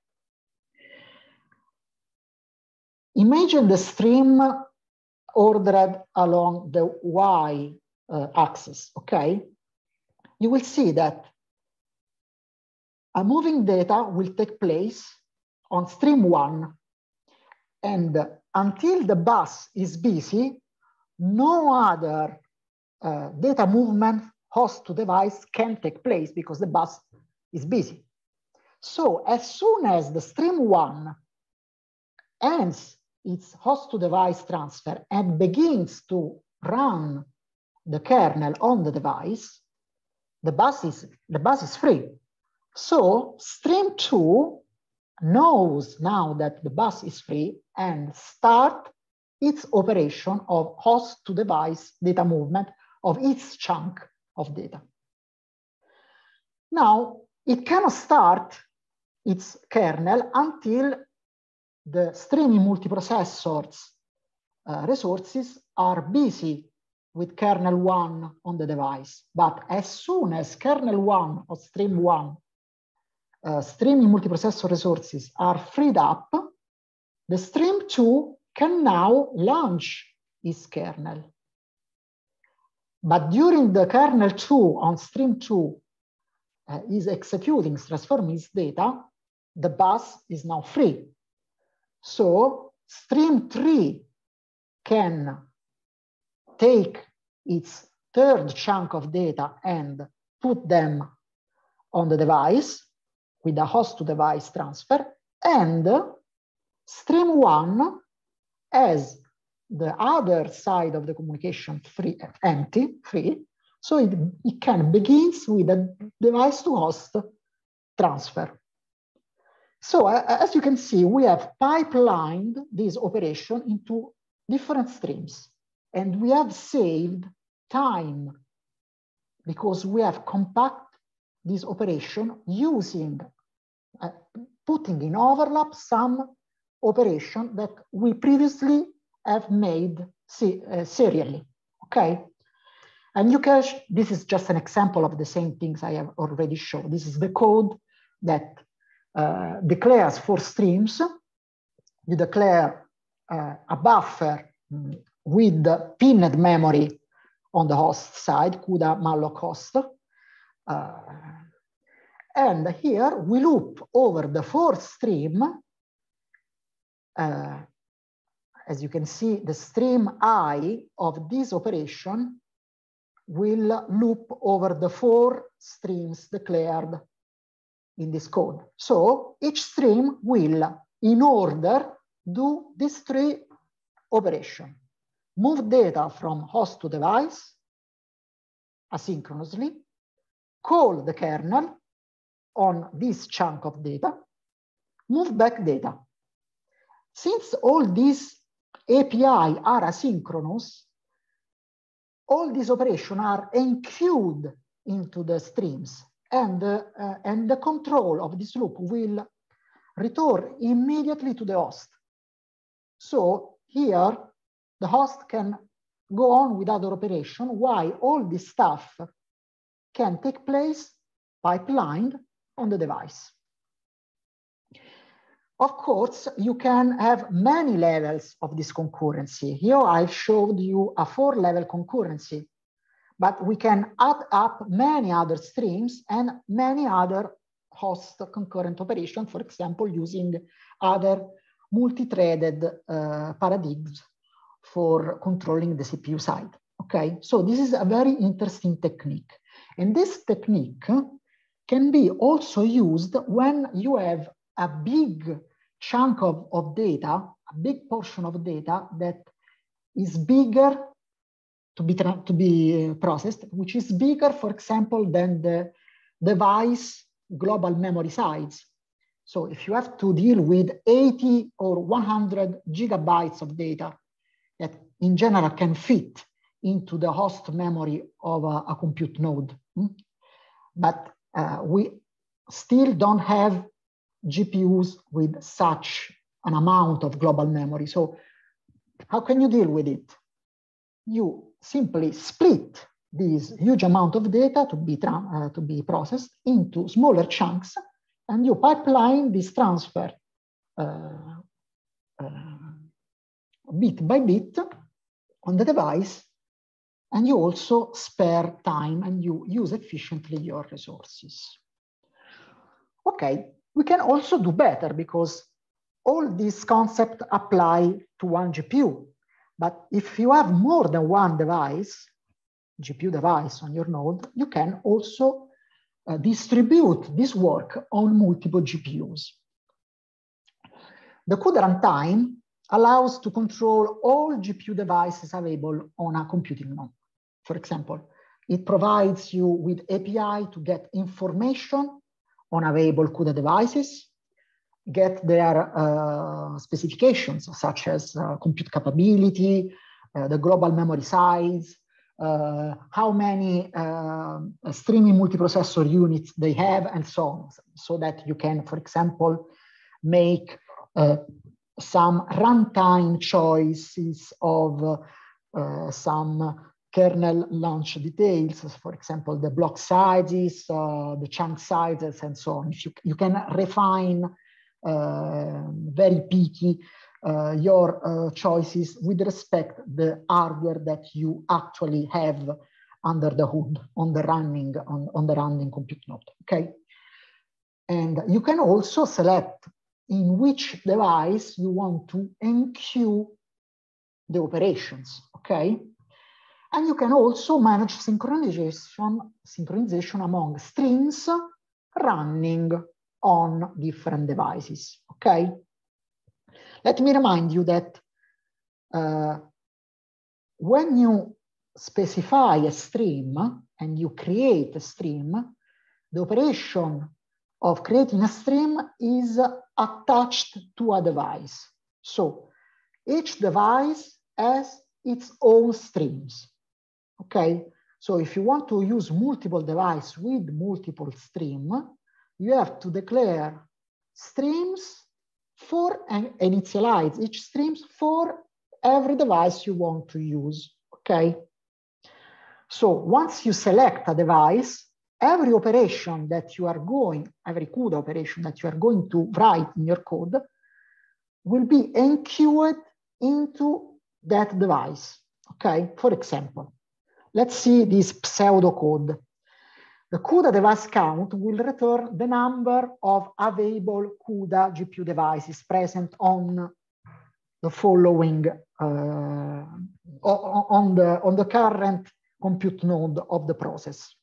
Imagine the stream ordered along the Y uh, axis, okay? You will see that a moving data will take place on stream one, and until the bus is busy, no other uh, data movement host to device can take place because the bus is busy. So as soon as the stream one ends its host to device transfer and begins to run the kernel on the device, the bus is, the bus is free. So stream two knows now that the bus is free and start its operation of host to device data movement of its chunk of data. Now, it cannot start its kernel until the streaming multiprocessors uh, resources are busy with kernel one on the device. But as soon as kernel one or stream one uh, streaming multiprocessor resources are freed up, the stream two can now launch its kernel. But during the kernel two on stream two uh, is executing, transforming its data, the bus is now free. So stream three can take its third chunk of data and put them on the device with a host to device transfer, and stream one, as the other side of the communication free, empty, free, So it, it can begins with a device to host transfer. So uh, as you can see, we have pipelined this operation into different streams, and we have saved time because we have compact this operation using, uh, putting in overlap some operation that we previously have made se uh, serially, okay? And you can, this is just an example of the same things I have already shown. This is the code that uh, declares four streams. You declare uh, a buffer mm, with the pinned memory on the host side, CUDA malloc host. Uh, and here we loop over the fourth stream. Uh, as you can see, the stream I of this operation will loop over the four streams declared in this code. So each stream will, in order, do these three operations. Move data from host to device asynchronously, call the kernel on this chunk of data, move back data. Since all these A P I are asynchronous, all these operations are enqueued into the streams, and, uh, uh, and the control of this loop will return immediately to the host. So here, the host can go on with other operation while all this stuff can take place pipelined on the device. Of course, you can have many levels of this concurrency. Here I've showed you a four level concurrency, but we can add up many other streams and many other host concurrent operations, for example, using other multi-threaded uh, paradigms for controlling the C P U side. Okay, so this is a very interesting technique. And this technique can be also used when you have a big chunk of, of data, a big portion of data that is bigger to be, to be processed, which is bigger, for example, than the device global memory size. So if you have to deal with eighty or one hundred gigabytes of data that in general can fit into the host memory of a, a compute node, hmm? but uh, we still don't have G P Us with such an amount of global memory. So how can you deal with it? You simply split this huge amount of data to be, uh, to be processed into smaller chunks, and you pipeline this transfer uh, uh, bit by bit on the device, and you also spare time and you use efficiently your resources. Okay, we can also do better because all these concepts apply to one G P U. But if you have more than one device, G P U device on your node, you can also uh, distribute this work on multiple G P Us. The CUDA runtime allows to control all G P U devices available on a computing node. For example, it provides you with A P I to get information on available CUDA devices, get their uh, specifications such as uh, compute capability, uh, the global memory size, uh, how many uh, streaming multiprocessor units they have, and so on, so that you can, for example, make uh, some runtime choices of uh, some kernel launch details, for example, the block sizes, uh, the chunk sizes, and so on. If you, you can refine uh, very picky uh, your uh, choices with respect to the hardware that you actually have under the hood on the running on, on the running compute node. Okay, and you can also select in which device you want to enqueue the operations. Okay. And you can also manage synchronization, synchronization among streams running on different devices, okay? Let me remind you that uh, when you specify a stream and you create a stream, the operation of creating a stream is attached to a device. So each device has its own streams, okay? So if you want to use multiple devices with multiple streams, you have to declare streams for and initialize each streams for every device you want to use, okay? So once you select a device, every operation that you are going, every CUDA operation that you are going to write in your code will be enqueued into that device, okay? For example, let's see this pseudocode. The CUDA device count will return the number of available CUDA G P U devices present on the following, uh, on, the, on the current compute node of the process.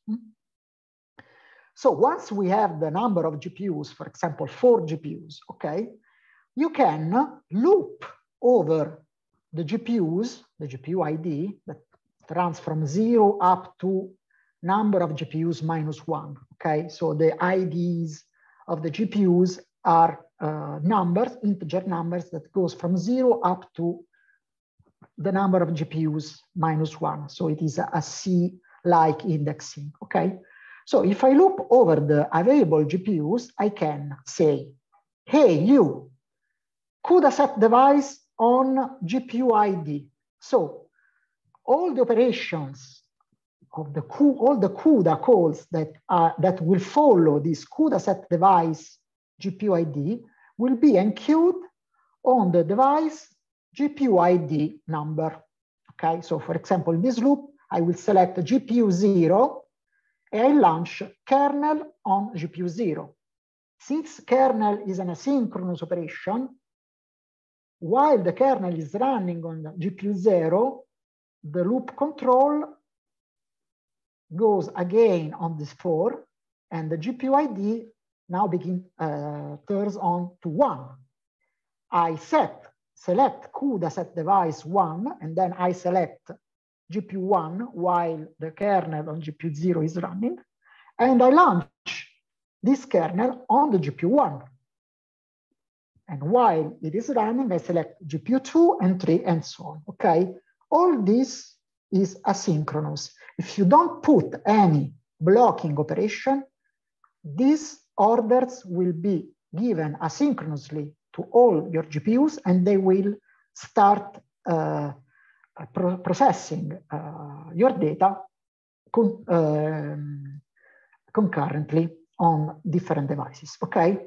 So once we have the number of G P Us, for example, four G P Us, okay, you can loop over the G P Us, the G P U I D that runs from zero up to number of G P Us minus one, okay? So the I Ds of the G P Us are uh, numbers, integer numbers that goes from zero up to the number of G P Us minus one. So it is a, a C-like indexing, okay? So if I loop over the available G P Us, I can say, hey, you, CUDA set device on G P U I D. So all the operations of the all the CUDA calls that are that will follow this CUDA set device G P U I D will be enqueued on the device G P U I D number. Okay, so for example, in this loop, I will select G P U zero and I launch kernel on G P U zero. Since kernel is an asynchronous operation, while the kernel is running on G P U zero, the loop control goes again on this four, and the G P U I D now begin uh, turns on to one. I set select CUDA set device one, and then I select G P U one while the kernel on G P U zero is running, and I launch this kernel on the G P U one. And while it is running, I select G P U two and three and so on, okay? All this is asynchronous. If you don't put any blocking operation, these orders will be given asynchronously to all your G P Us, and they will start uh, pro processing uh, your data con um, concurrently on different devices, okay?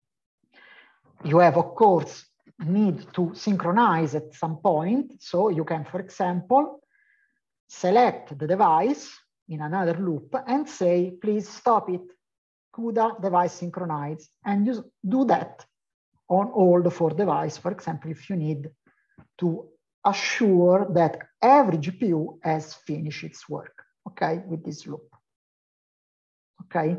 You have, of course, need to synchronize at some point. So you can, for example, select the device in another loop and say, please stop it, CUDA device synchronize, and you do that on all the four devices, for example, if you need to assure that every G P U has finished its work, okay, with this loop, okay?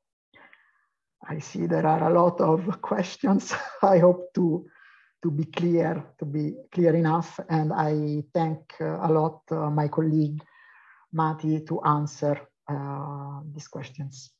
I see there are a lot of questions. I hope to, to be clear, to be clear enough, and I thank uh, a lot uh, my colleague Mati to answer uh, these questions.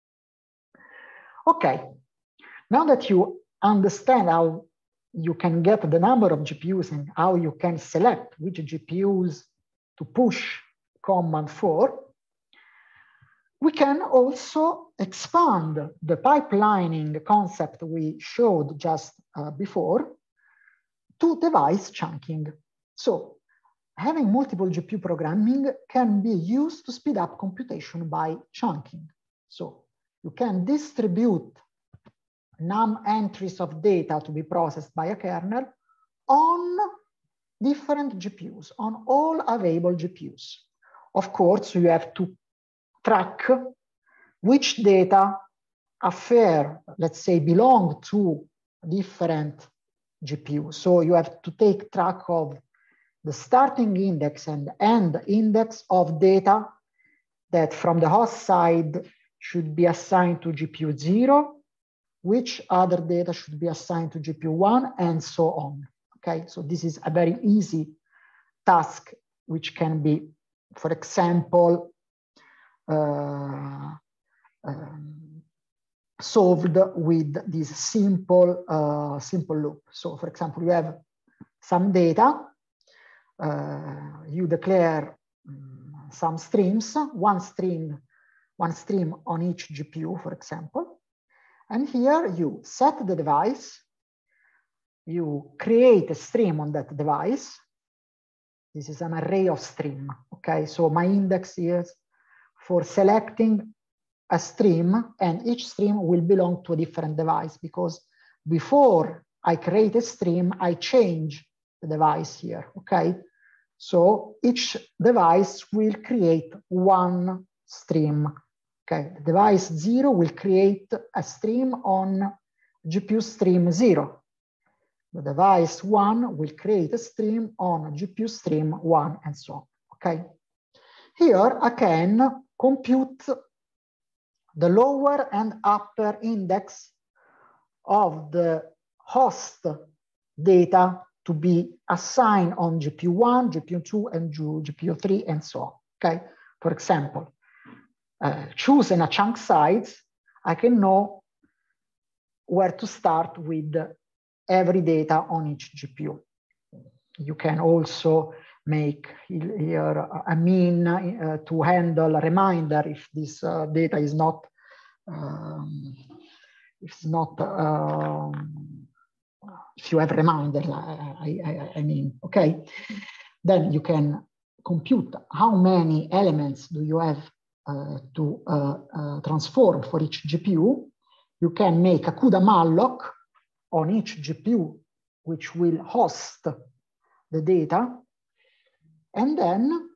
Okay, now that you understand how you can get the number of G P Us and how you can select which G P Us to push command for, we can also expand the pipelining concept we showed just uh, before to device chunking. So having multiple G P U programming can be used to speed up computation by chunking. So you can distribute num entries of data to be processed by a kernel on different G P Us, on all available G P Us. Of course, you have to track which data affair, let's say, belong to different G P Us. So you have to take track of the starting index and end index of data that from the host side should be assigned to G P U zero, which other data should be assigned to G P U one, and so on. Okay, so this is a very easy task which can be for example, uh, um, solved with this simple, uh, simple loop. So for example, you have some data, uh, you declare um, some streams, one stream, one stream on each G P U, for example. And here you set the device, you create a stream on that device. This is an array of stream, okay? So my index is for selecting a stream, and each stream will belong to a different device, because before I create a stream, I change the device here, okay? So each device will create one stream, okay? The device zero will create a stream on G P U stream zero. The device one will create a stream on G P U stream one, and so on, okay? Here I can compute the lower and upper index of the host data to be assigned on G P U one, G P U two, and G P U three, and so on, okay? For example, uh, choosing a chunk size, I can know where to start with every data on each G P U. You can also make here a mean uh, to handle a reminder if this uh, data is not, um, if it's not, um, if you have reminder, I, I, I mean, okay. Then you can compute how many elements do you have uh, to uh, uh, transform for each G P U. You can make a CUDA malloc on each G P U, which will host the data. And then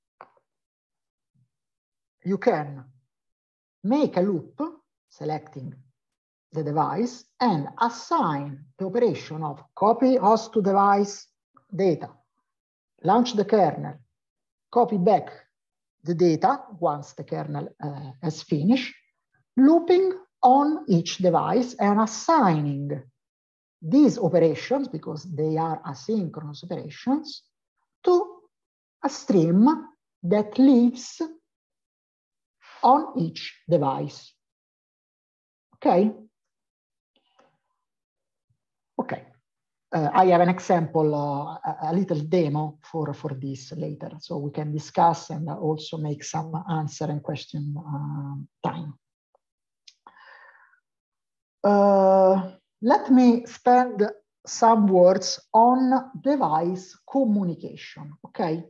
you can make a loop selecting the device and assign the operation of copy host to device data, launch the kernel, copy back the data once the kernel uh, has finished, looping on each device and assigning these operations, because they are asynchronous operations, to a stream that lives on each device. Okay? Okay. Uh, I have an example, uh, a, a little demo for, for this later, so we can discuss and also make some answer and question uh, time. Uh, let me spend some words on device communication, okay?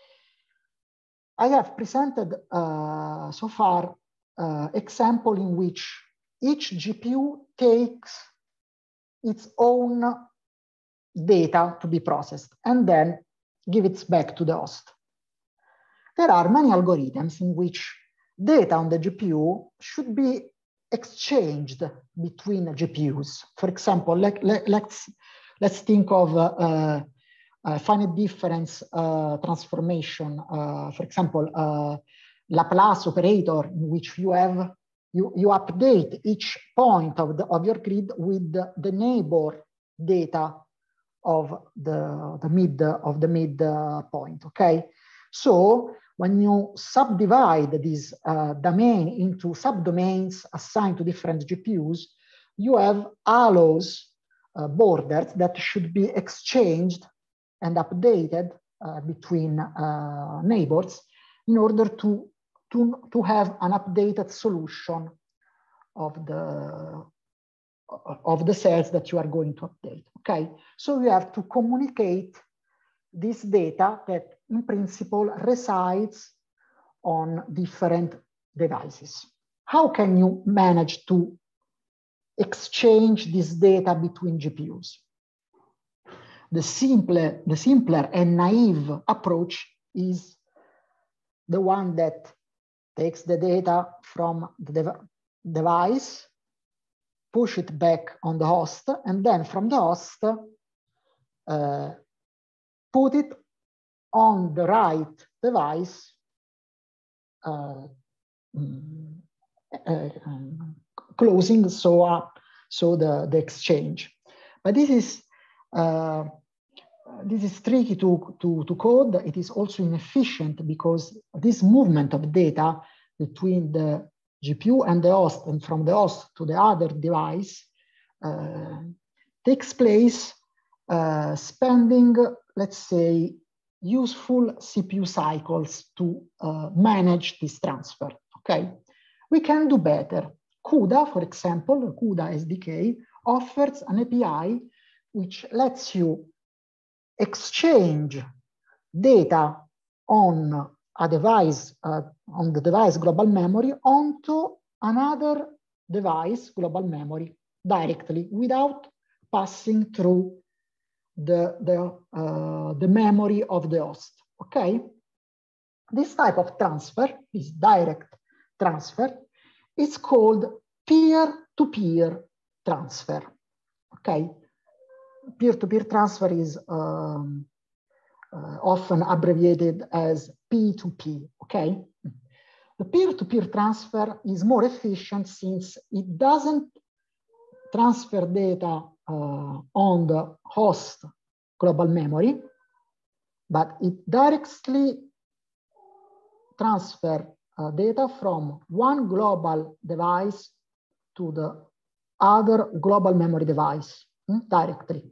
I have presented uh, so far uh, example in which each G P U takes its own data to be processed and then give it back to the host. There are many algorithms in which data on the G P U should be exchanged between G P Us. For example, let, let, let's, let's think of uh, uh, uh, finite difference uh, transformation. Uh, for example, uh, Laplace operator, in which you have you, you update each point of, the, of your grid with the, the neighbor data of the, the mid of the mid uh, point. Okay, so when you subdivide this uh, domain into subdomains assigned to different G P Us, you have allows uh, borders that should be exchanged and updated uh, between uh, neighbors in order to, to, to have an updated solution of the, of the cells that you are going to update, okay? So you have to communicate this data that in principle resides on different devices. How can you manage to exchange this data between G P Us? The simpler, the simpler and naive approach is the one that takes the data from the dev device, push it back on the host, and then from the host, uh, put it on the right device, uh, uh, closing so up so the, the exchange. But this is uh, this is tricky to, to, to code. It is also inefficient because this movement of data between the G P U and the host and from the host to the other device uh, takes place uh, spending, let's say, useful C P U cycles to uh, manage this transfer, okay? We can do better. CUDA, for example, CUDA S D K offers an A P I which lets you exchange data on a device, uh, on the device global memory onto another device global memory directly without passing through the, the, uh, the memory of the host, okay? This type of transfer, this direct transfer, is called peer-to-peer transfer, okay? Peer-to-peer transfer is um, uh, often abbreviated as P two P, okay? The peer-to-peer transfer is more efficient since it doesn't transfer data uh, on the host global memory, but it directly transfer uh, data from one global device to the other global memory device mm, directly.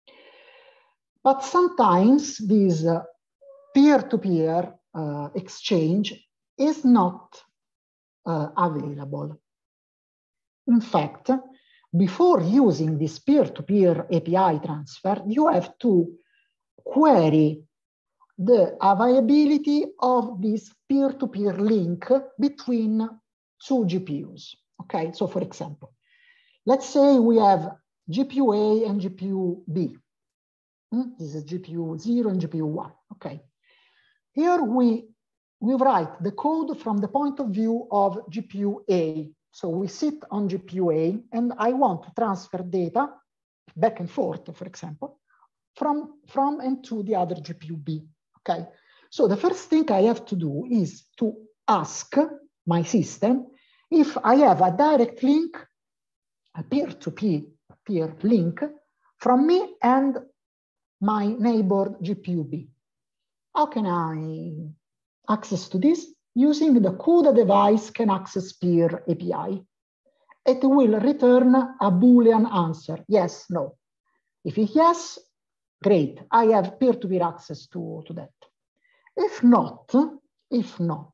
But sometimes this uh, peer-to-peer uh, exchange is not uh, available. In fact, before using this peer-to-peer A P I transfer, you have to query the availability of this peer-to-peer link between two G P Us. Okay, so for example, let's say we have G P U A and G P U B. This is G P U zero and G P U one, okay. Here we, we write the code from the point of view of G P U A. So we sit on G P U A and I want to transfer data back and forth, for example, from, from and to the other G P U B, okay. So the first thing I have to do is to ask my system if I have a direct link, a peer-to-peer link from me and my neighbor G P U B. How can I access to this? Using the CUDA device can access peer A P I. It will return a Boolean answer, yes, no. If it's yes, great, I have peer-to-peer access to, to that. If not, if not,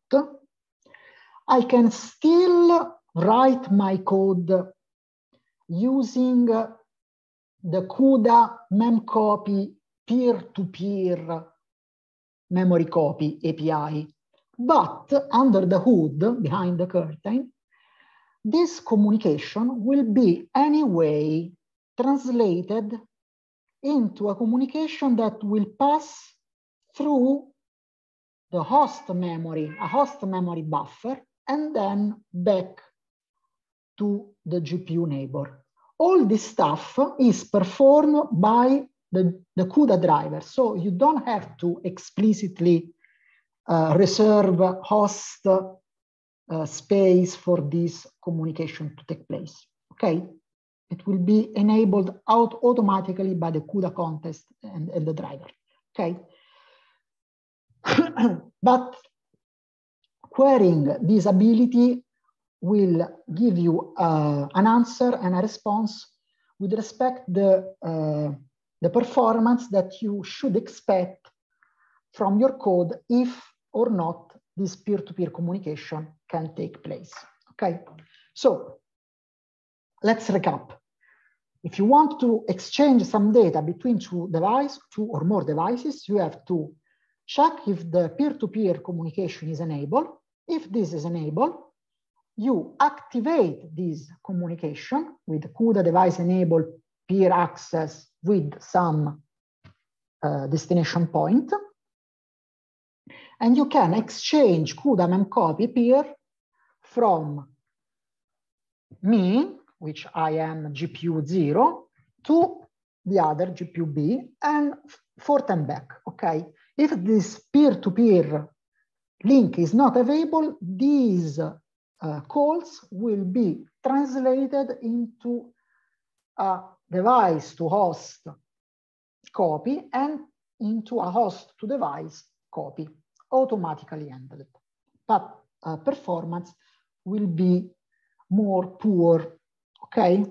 I can still write my code using the CUDA memcopy peer-to-peer memory copy A P I. But under the hood, behind the curtain, this communication will be anyway translated into a communication that will pass through the host memory, a host memory buffer, and then back to the G P U neighbor. All this stuff is performed by the, the CUDA driver. So you don't have to explicitly uh, reserve host uh, space for this communication to take place, okay? It will be enabled out automatically by the CUDA context and, and the driver, okay? But querying this ability will give you uh, an answer and a response with respect to the, uh, the performance that you should expect from your code if or not this peer-to-peer communication can take place, okay? So let's recap. If you want to exchange some data between two devices, two or more devices, you have to check if the peer-to-peer communication is enabled. If this is enabled, you activate this communication with CUDA device enable peer access with some uh, destination point. And you can exchange CUDA memcopy peer from me, which I am G P U zero, to the other G P U B and forth and back, okay? If this peer-to-peer link is not available, these uh, calls will be translated into a device to host copy and into a host to device copy, automatically handled. But uh, performance will be more poor, okay?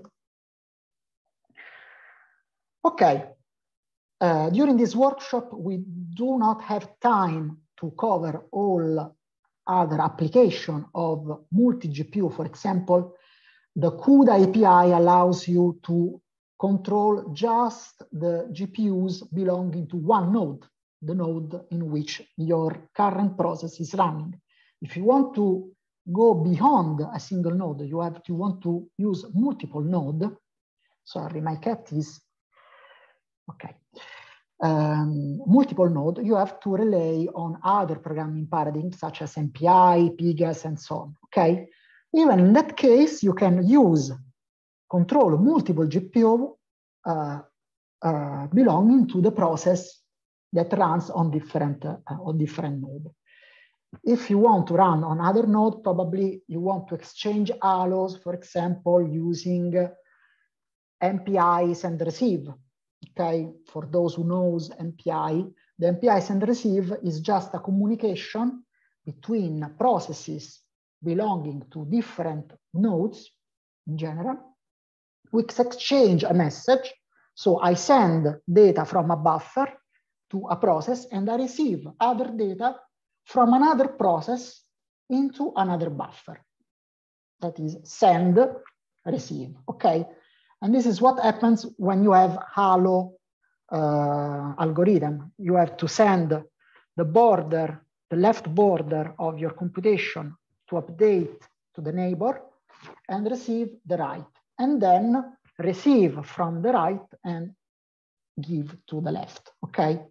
Okay, uh, during this workshop, we do not have time to cover all other application of multi-G P U. For example, the CUDA A P I allows you to control just the G P Us belonging to one node, the node in which your current process is running. If you want to go beyond a single node, you have to want to use multiple node. Sorry, my cat is, okay. Um, multiple node, you have to rely on other programming paradigms such as M P I, Pegas, and so on, okay? Even in that case, you can use, control multiple G P U uh, uh, belonging to the process that runs on different, uh, on different node. If you want to run on other node, probably you want to exchange halos, for example, using M P I send receive. Okay, for those who knows M P I, the M P I send receive is just a communication between processes belonging to different nodes in general, which exchange a message. So I send data from a buffer to a process and I receive other data from another process into another buffer. That is send, receive, okay? And this is what happens when you have Halo uh, algorithm. You have to send the border, the left border of your computation to update to the neighbor and receive the right. And then receive from the right and give to the left, okay?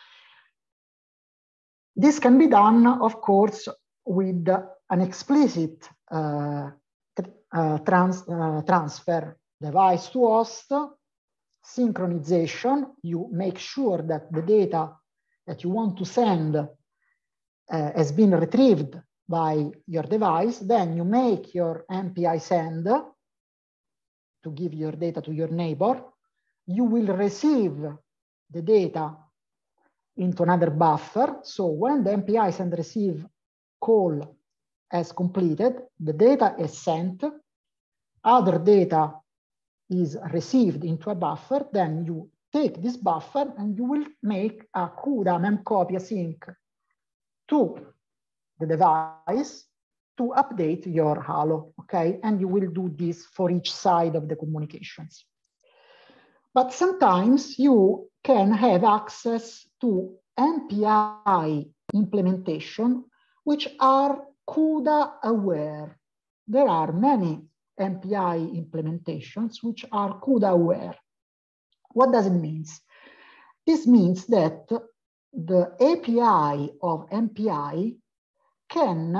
This can be done, of course, with an explicit uh, uh, trans uh, transfer device to host, synchronization. You make sure that the data that you want to send uh, has been retrieved by your device. Then you make your M P I send to give your data to your neighbor. You will receive the data into another buffer. So when the M P I send receive call has completed, the data is sent, other data is received into a buffer, then you take this buffer and you will make a CUDA memcopy async to the device to update your Halo, okay? And you will do this for each side of the communications. But sometimes you can have access to M P I implementation, which are CUDA aware. There are many M P I implementations which are CUDA aware. What does it mean? This means that the A P I of M P I can,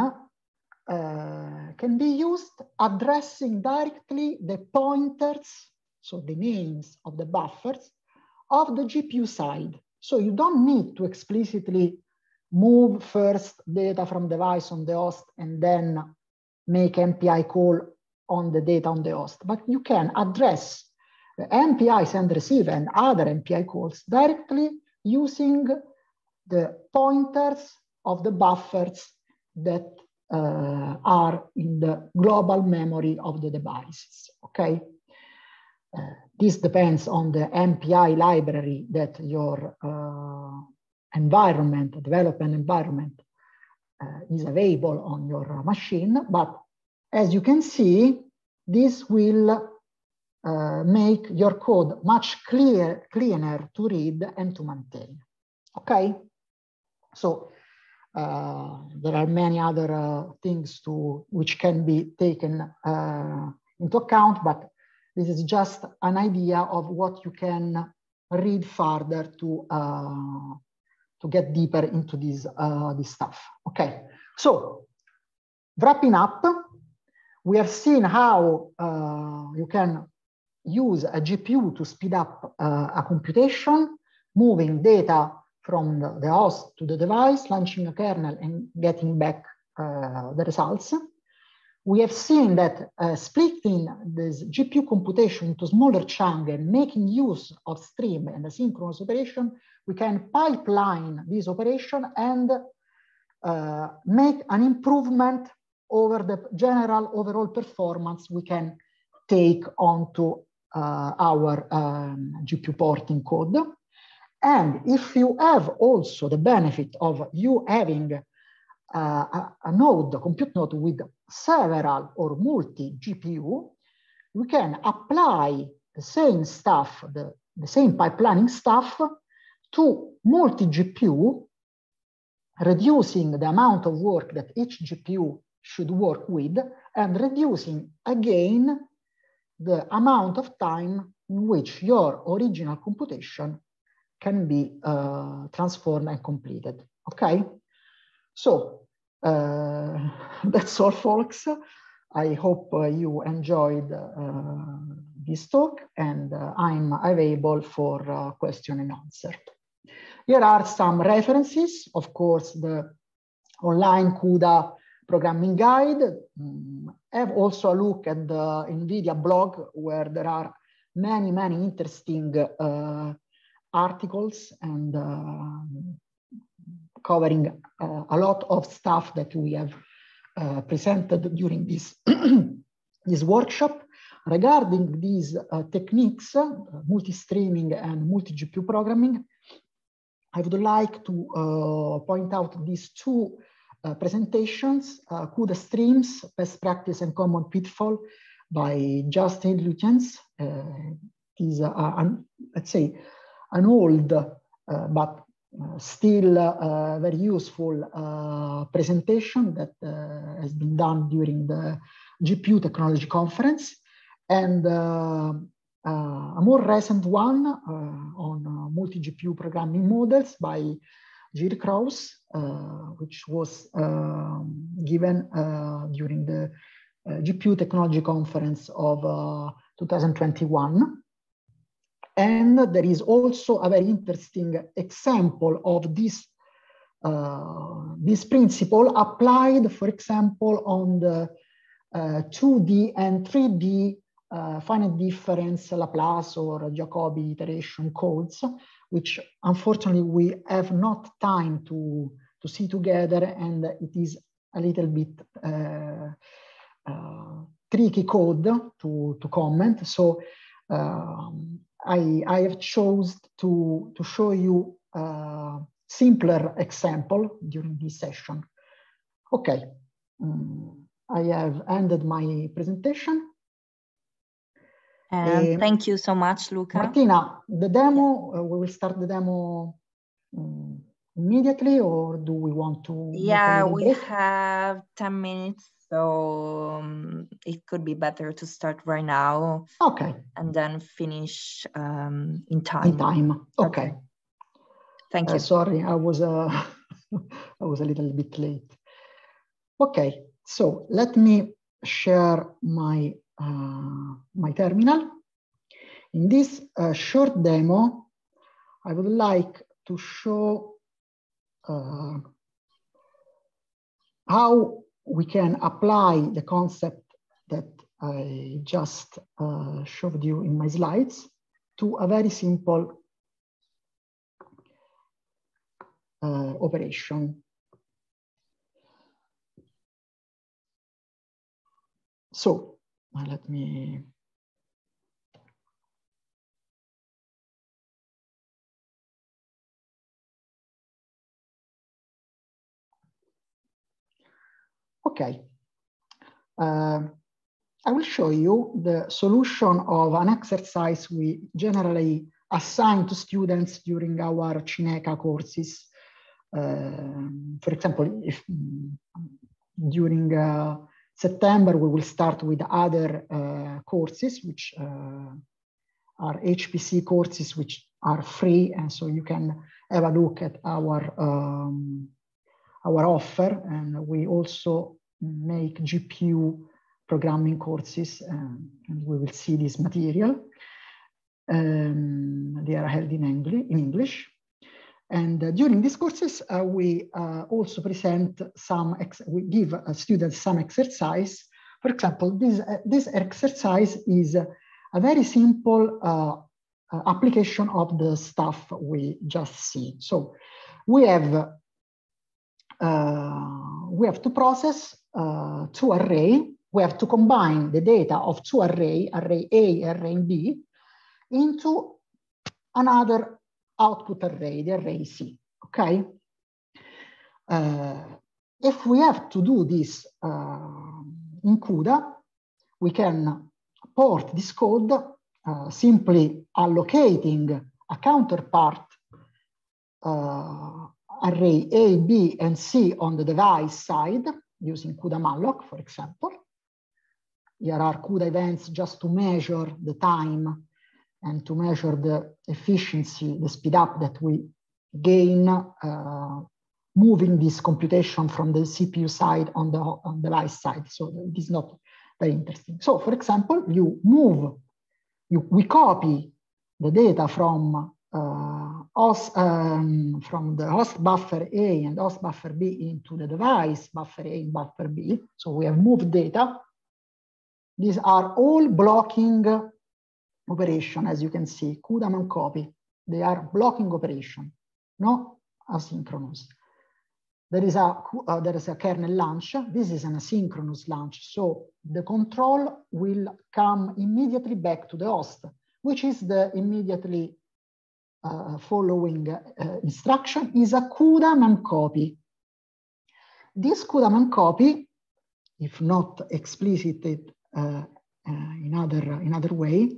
uh, can be used addressing directly the pointers, so the names of the buffers, of the G P U side. So you don't need to explicitly move first data from device on the host and then make M P I call on the data on the host, but you can address the M P I send receive and other M P I calls directly using the pointers of the buffers that uh, are in the global memory of the devices, okay? Uh, this depends on the M P I library that your uh, environment, development environment uh, is available on your machine, but as you can see, this will uh, make your code much clear, cleaner to read and to maintain. Okay, so uh, there are many other uh, things to which can be taken uh, into account, but this is just an idea of what you can read further to uh, to get deeper into this uh, this stuff. Okay, so wrapping up. We have seen how uh, you can use a G P U to speed up uh, a computation, moving data from the, the host to the device, launching a kernel and getting back uh, the results. We have seen that uh, splitting this G P U computation into smaller chunks and making use of stream and asynchronous operation we can pipeline this operation and uh, make an improvement over the general overall performance we can take onto uh, our um, G P U porting code. And if you have also the benefit of you having uh, a, a node, a compute node with several or multi G P U, we can apply the same stuff, the, the same pipelining stuff to multi G P U, reducing the amount of work that each G P U should work with, and reducing again the amount of time in which your original computation can be uh, transformed and completed. Okay, so uh, that's all, folks. I hope uh, you enjoyed uh, this talk, and uh, I'm available for uh, question and answer. Here are some references. Of course, the online CUDA programming guide. Um, have also a look at the NVIDIA blog, where there are many, many interesting uh, articles and uh, covering uh, a lot of stuff that we have uh, presented during this, this workshop. Regarding these uh, techniques, uh, multi-streaming and multi-G P U programming, I would like to uh, point out these two uh, presentations, uh, CUDA Streams, Best Practice and Common Pitfall by Justin Lutjens. Uh, it is, a, a, let's say, an old uh, but uh, still uh, very useful uh, presentation that uh, has been done during the G P U Technology Conference, and uh, uh, a more recent one uh, on uh, multi-G P U programming models by Jiří Kraus, uh, which was uh, given uh, during the uh, G P U Technology Conference of uh, two thousand twenty-one. And there is also a very interesting example of this, uh, this principle applied, for example, on the uh, two D and three D uh, finite difference Laplace or Jacobi iteration codes, which unfortunately we have not time to, to see together, and it is a little bit uh, uh, tricky code to, to comment. So um, I, I have chosen to, to show you a simpler example during this session. Okay, um, I have ended my presentation. And uh, thank you so much, Luca. Martina, the demo, uh, we will start the demo um, immediately, or do we want to? Yeah, we break? have ten minutes. So um, it could be better to start right now. Okay. And then finish um, in time. In time. Okay. Okay. Thank you. Uh, sorry, I was uh, I was a little bit late. Okay, so let me share my uh, my terminal. In this uh, short demo, I would like to show uh, how we can apply the concept that I just uh, showed you in my slides to a very simple uh, operation. So uh, let me Okay, uh, I will show you the solution of an exercise we generally assign to students during our Cineca courses. Uh, for example, if um, during uh, September, we will start with other uh, courses, which uh, are H P C courses, which are free. And so you can have a look at our um, our offer, and we also make G P U programming courses, um, and we will see this material. Um, they are held in English. In English. And uh, during these courses, uh, we uh, also present some, ex we give uh, students some exercise. For example, this, uh, this exercise is uh, a very simple uh, uh, application of the stuff we just see. So we have uh, we have to process uh, two array. We have to combine the data of two array, array A, array B, into another output array, the array C. Okay. Uh, if we have to do this uh, in CUDA, we can port this code uh, simply allocating a counterpart uh, array A, B, and C on the device side using CUDA malloc, for example. Here are CUDA events just to measure the time and to measure the efficiency, the speed up that we gain uh, moving this computation from the C P U side on the on device side. So it is not very interesting. So for example, you move, you, we copy the data from uh, host, um, from the host buffer A and host buffer B into the device buffer A and buffer B. So we have moved data. These are all blocking operation, as you can see, CUDA man copy. They are blocking operation, no asynchronous. There is a uh, there is a kernel launch. This is an asynchronous launch, so the control will come immediately back to the host, which is the immediately uh, following uh, instruction is a CUDA man copy. This CUDA man copy, if not explicited uh, uh, in other in other way,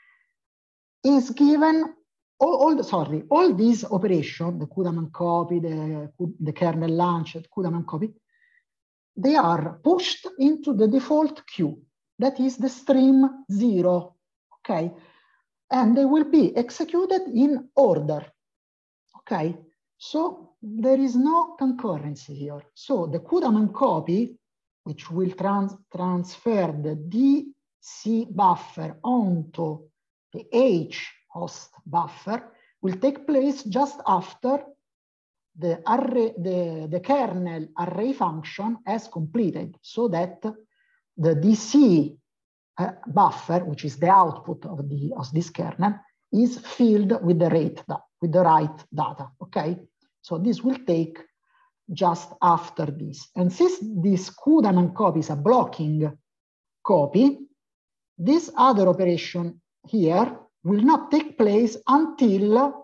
is given. All, all the, sorry, all these operations, the CUDA man copy, the, the kernel launch, the CUDA man copy, they are pushed into the default queue. That is the stream zero, okay? And they will be executed in order, okay? So there is no concurrency here. So the CUDA man copy, which will trans transfer the D C buffer onto the H host buffer, will take place just after the array, the, the kernel array function has completed, so that the D C uh, buffer, which is the output of the of this kernel, is filled with the rate with the right data. Okay, so this will take just after this, and since this CUDA man copy is a blocking copy, this other operation here will not take place until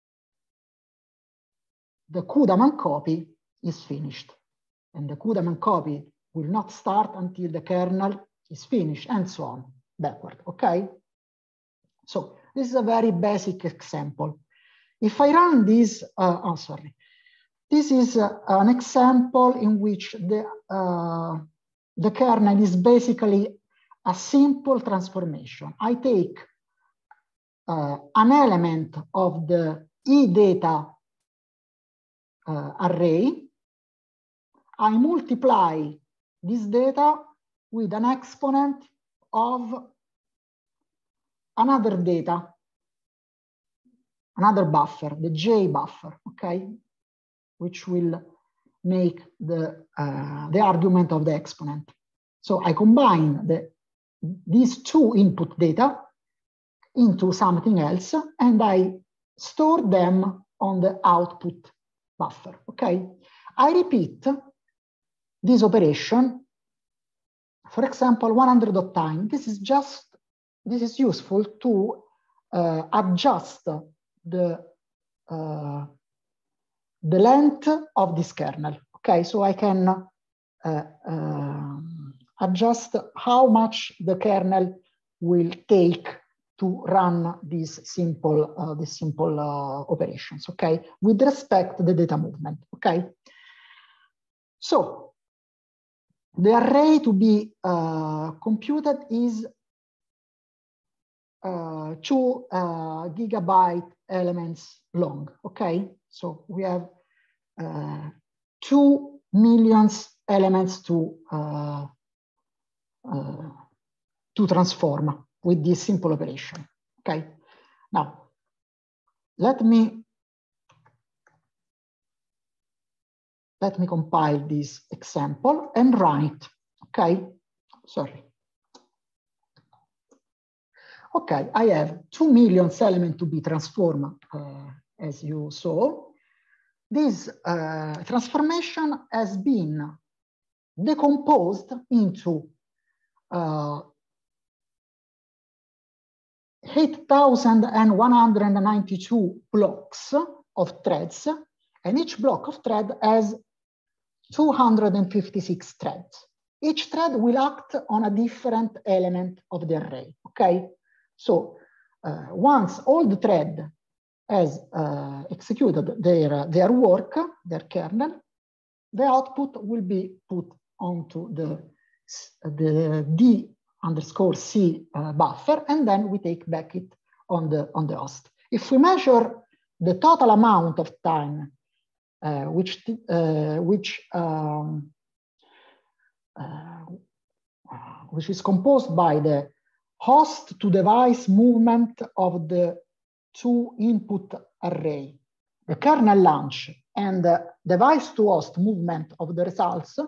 the CUDA man copy is finished. And the CUDA man copy will not start until the kernel is finished, and so on, backward, okay? So this is a very basic example. If I run this, uh, oh, sorry. This is uh, an example in which the, uh, the kernel is basically a simple transformation. I take Uh, an element of the e-data uh, array, I multiply this data with an exponent of another data, another buffer, the J buffer, okay, which will make the, uh, the argument of the exponent. So I combine the, these two input data into something else, and I store them on the output buffer, okay? I repeat this operation, for example, one hundred of time. This is just, this is useful to uh, adjust the, uh, the length of this kernel, okay? So I can uh, uh, adjust how much the kernel will take to run these simple, uh, these simple uh, operations, okay? With respect to the data movement, okay? So the array to be uh, computed is uh, two uh, gigabyte elements long, okay? So we have uh, two millions elements to, uh, uh, to transform with this simple operation, okay? Now, let me, let me compile this example and run it, okay? Sorry. Okay, I have two million elements to be transformed, uh, as you saw. This uh, transformation has been decomposed into uh, eight thousand one hundred ninety-two blocks of threads, and each block of thread has two hundred fifty-six threads. Each thread will act on a different element of the array, okay? So uh, once all the thread has uh, executed their, their work, their kernel, the output will be put onto the, the D underscore C uh, buffer, and then we take back it on the, on the host. If we measure the total amount of time uh, which, uh, which, um, uh, which is composed by the host to device movement of the two input array, the kernel launch and the device to host movement of the results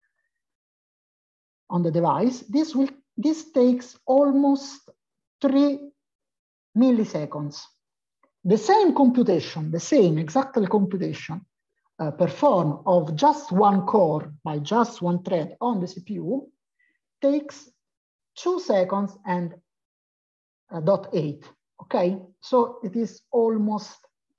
on the device, this will this takes almost three milliseconds. The same computation, the same exactly computation uh, performed of just one core by just one thread on the C P U takes two seconds and uh, dot eight. Okay, so it is almost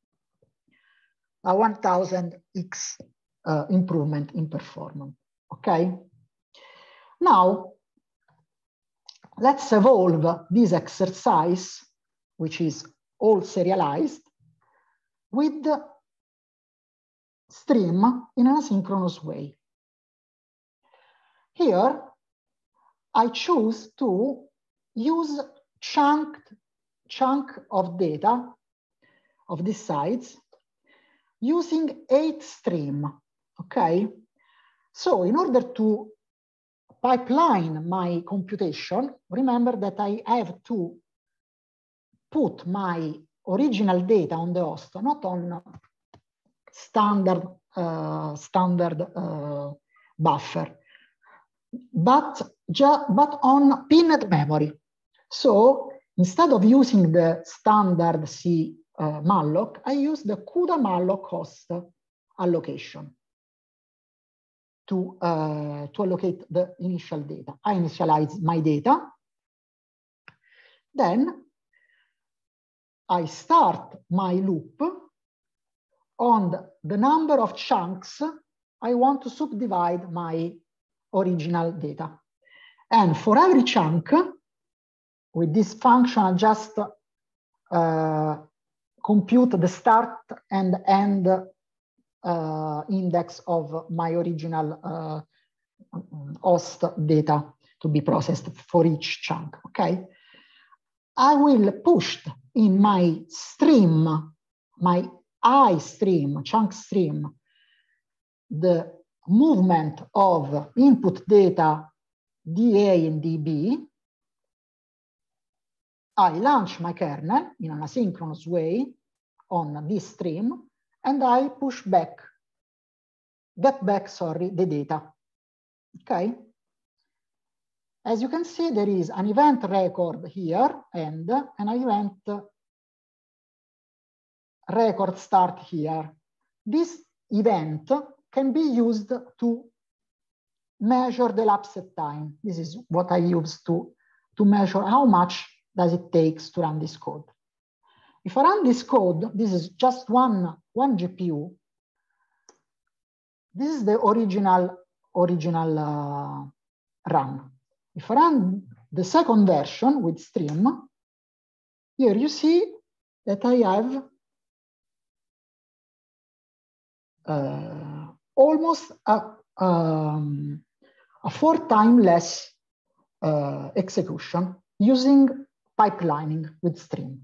a one thousand x uh, improvement in performance. Okay, now let's evolve this exercise, which is all serialized, with the stream in an asynchronous way. Here, I choose to use chunked chunk of data of this size using eight stream, okay? So in order to pipeline my computation, remember that I have to put my original data on the host, not on standard, uh, standard uh, buffer, but, but on pinned memory. So instead of using the standard C uh, malloc, I use the CUDA malloc host allocation to, uh, to allocate the initial data. I initialize my data. Then I start my loop on the, the number of chunks I want to subdivide my original data. And for every chunk, with this function, I just uh, compute the start and end uh, index of my original uh, host data to be processed for each chunk, okay? I will push in my stream, my I stream, chunk stream, the movement of input data D A and D B. I launch my kernel in an asynchronous way on this stream, and I push back, get back, sorry, the data, okay? As you can see, there is an event record here and an event record start here. This event can be used to measure the lapse time. This is what I use to, to measure how much does it take to run this code. If I run this code, this is just one, one G P U. This is the original, original uh, run. If I run the second version with stream, here you see that I have uh, almost a, um, a four times less uh, execution using pipelining with stream.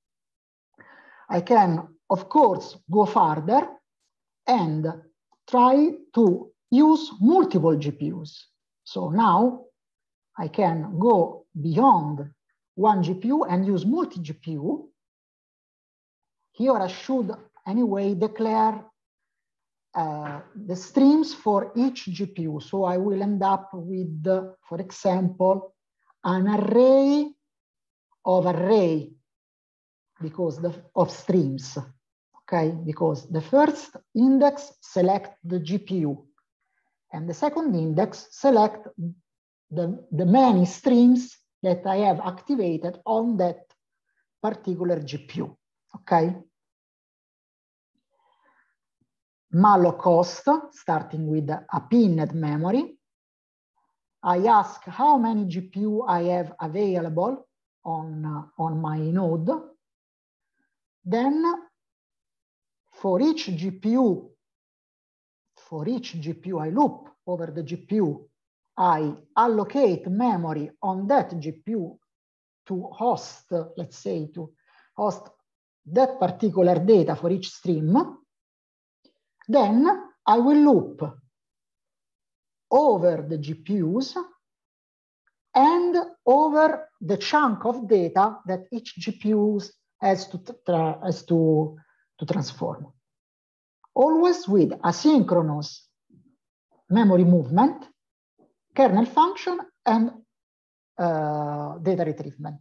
I can, of course, go further and try to use multiple G P Us. So now I can go beyond one G P U and use multi-G P U. Here I should anyway declare uh, the streams for each G P U. So I will end up with, uh, for example, an array of array because the, of streams, okay? Because the first index select the G P U and the second index select the, the many streams that I have activated on that particular G P U, okay? Malloc host, starting with a pinned memory. I ask how many G P U I have available on, uh, on my node. Then for each G P U, for each G P U I loop over the G P U, I allocate memory on that G P U to host, let's say, to host that particular data for each stream. Then I will loop over the G P Us and over the chunk of data that each G P U has to, has to, to transform. Always with asynchronous memory movement, kernel function, and uh, data retrievement.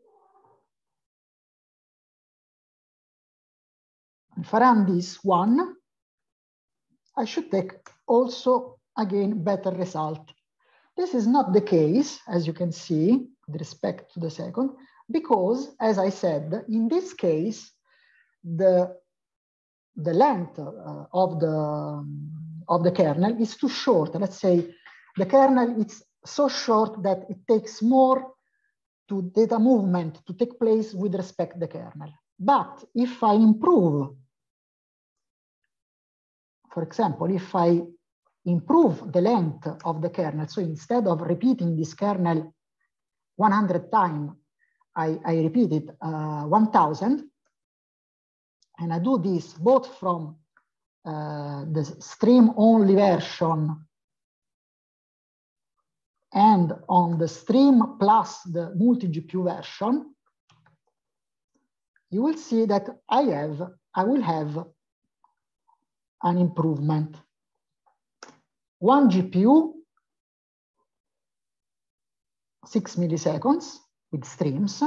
If I run this one, I should take also, again, better result. This is not the case, as you can see, with respect to the second, because, as I said, in this case, the, the length uh, of, the, of the kernel is too short. Let's say the kernel is so short that it takes more to data movement to take place with respect to the kernel. But if I improve, for example, if I improve the length of the kernel, so instead of repeating this kernel one hundred times, I, I repeat it uh, one thousand, and I do this both from uh, the stream-only version and on the stream plus the multi-G P U version, you will see that I have, I will have an improvement. One G P U, six milliseconds with streams.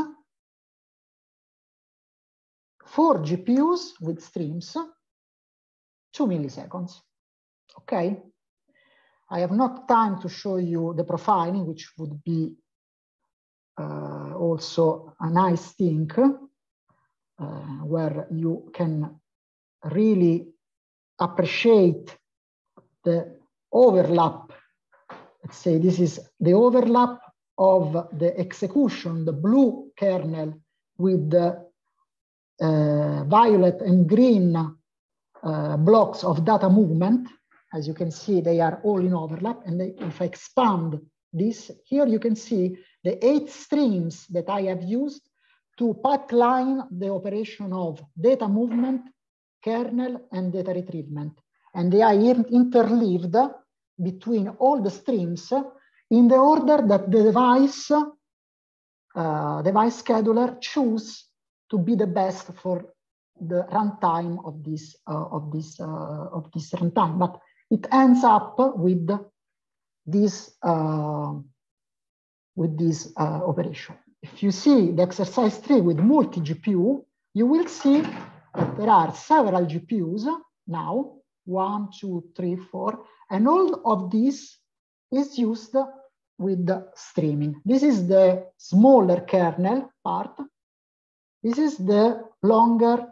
Four G P Us with streams, two milliseconds. Okay. I have not time to show you the profiling, which would be uh, also a nice thing, uh, where you can really appreciate the overlap. Let's say this is the overlap of the execution, the blue kernel with the uh, violet and green uh, blocks of data movement. As you can see, they are all in overlap. And they, if I expand this, here you can see the eight streams that I have used to pipeline the operation of data movement, kernel, and data retrievement. And they are interleaved between all the streams in the order that the device, uh, device scheduler choose to be the best for the runtime of this, uh, of this, uh, of this runtime. But it ends up with this, uh, with this uh, operation. If you see the exercise three with multi-G P U, you will see that there are several G P Us now, one, two, three, four, and all of this is used with the streaming. This is the smaller kernel part. This is the longer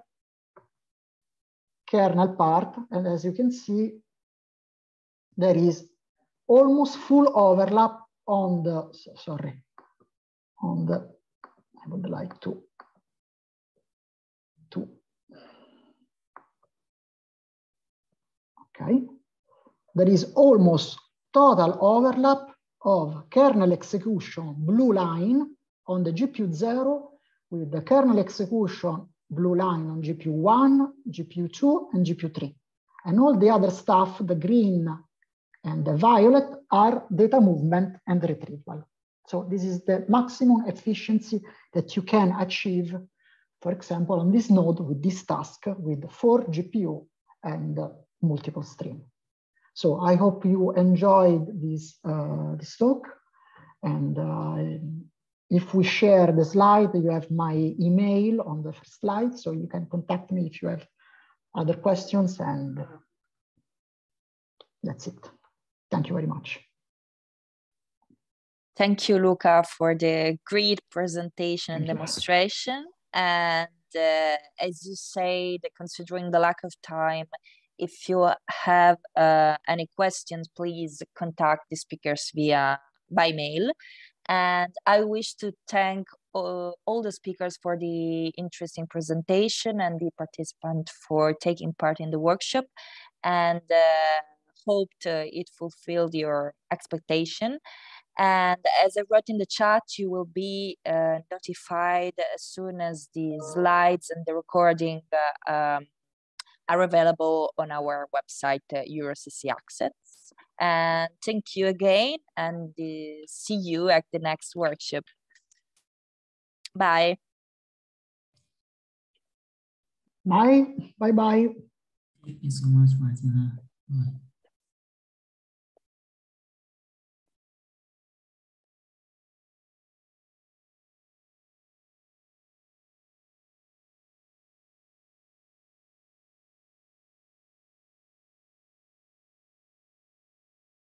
kernel part, and as you can see, there is almost full overlap on the, sorry, on the, I would like to, to, okay. There is almost total overlap of kernel execution blue line on the G P U zero with the kernel execution blue line on G P U one, G P U two, and G P U three. And all the other stuff, the green and the violet, are data movement and retrieval. So this is the maximum efficiency that you can achieve, for example, on this node with this task with four G P U and uh, multiple stream. So I hope you enjoyed this, uh, this talk. And uh, if we share the slide, you have my email on the first slide, so you can contact me if you have other questions, and that's it. Thank you very much. Thank you, Luca, for the great presentation and Thank you. demonstration. And uh, as you said, considering the lack of time, if you have uh, any questions, please contact the speakers via by mail. And I wish to thank uh, all the speakers for the interesting presentation and the participants for taking part in the workshop, and uh, hoped uh, it fulfilled your expectation. And as I wrote in the chat, you will be uh, notified as soon as the slides and the recording uh, um, are available on our website, uh, EuroCC Access. And thank you again, and uh, see you at the next workshop. Bye. Bye. Bye-bye. Thank you so much, Martina. Bye.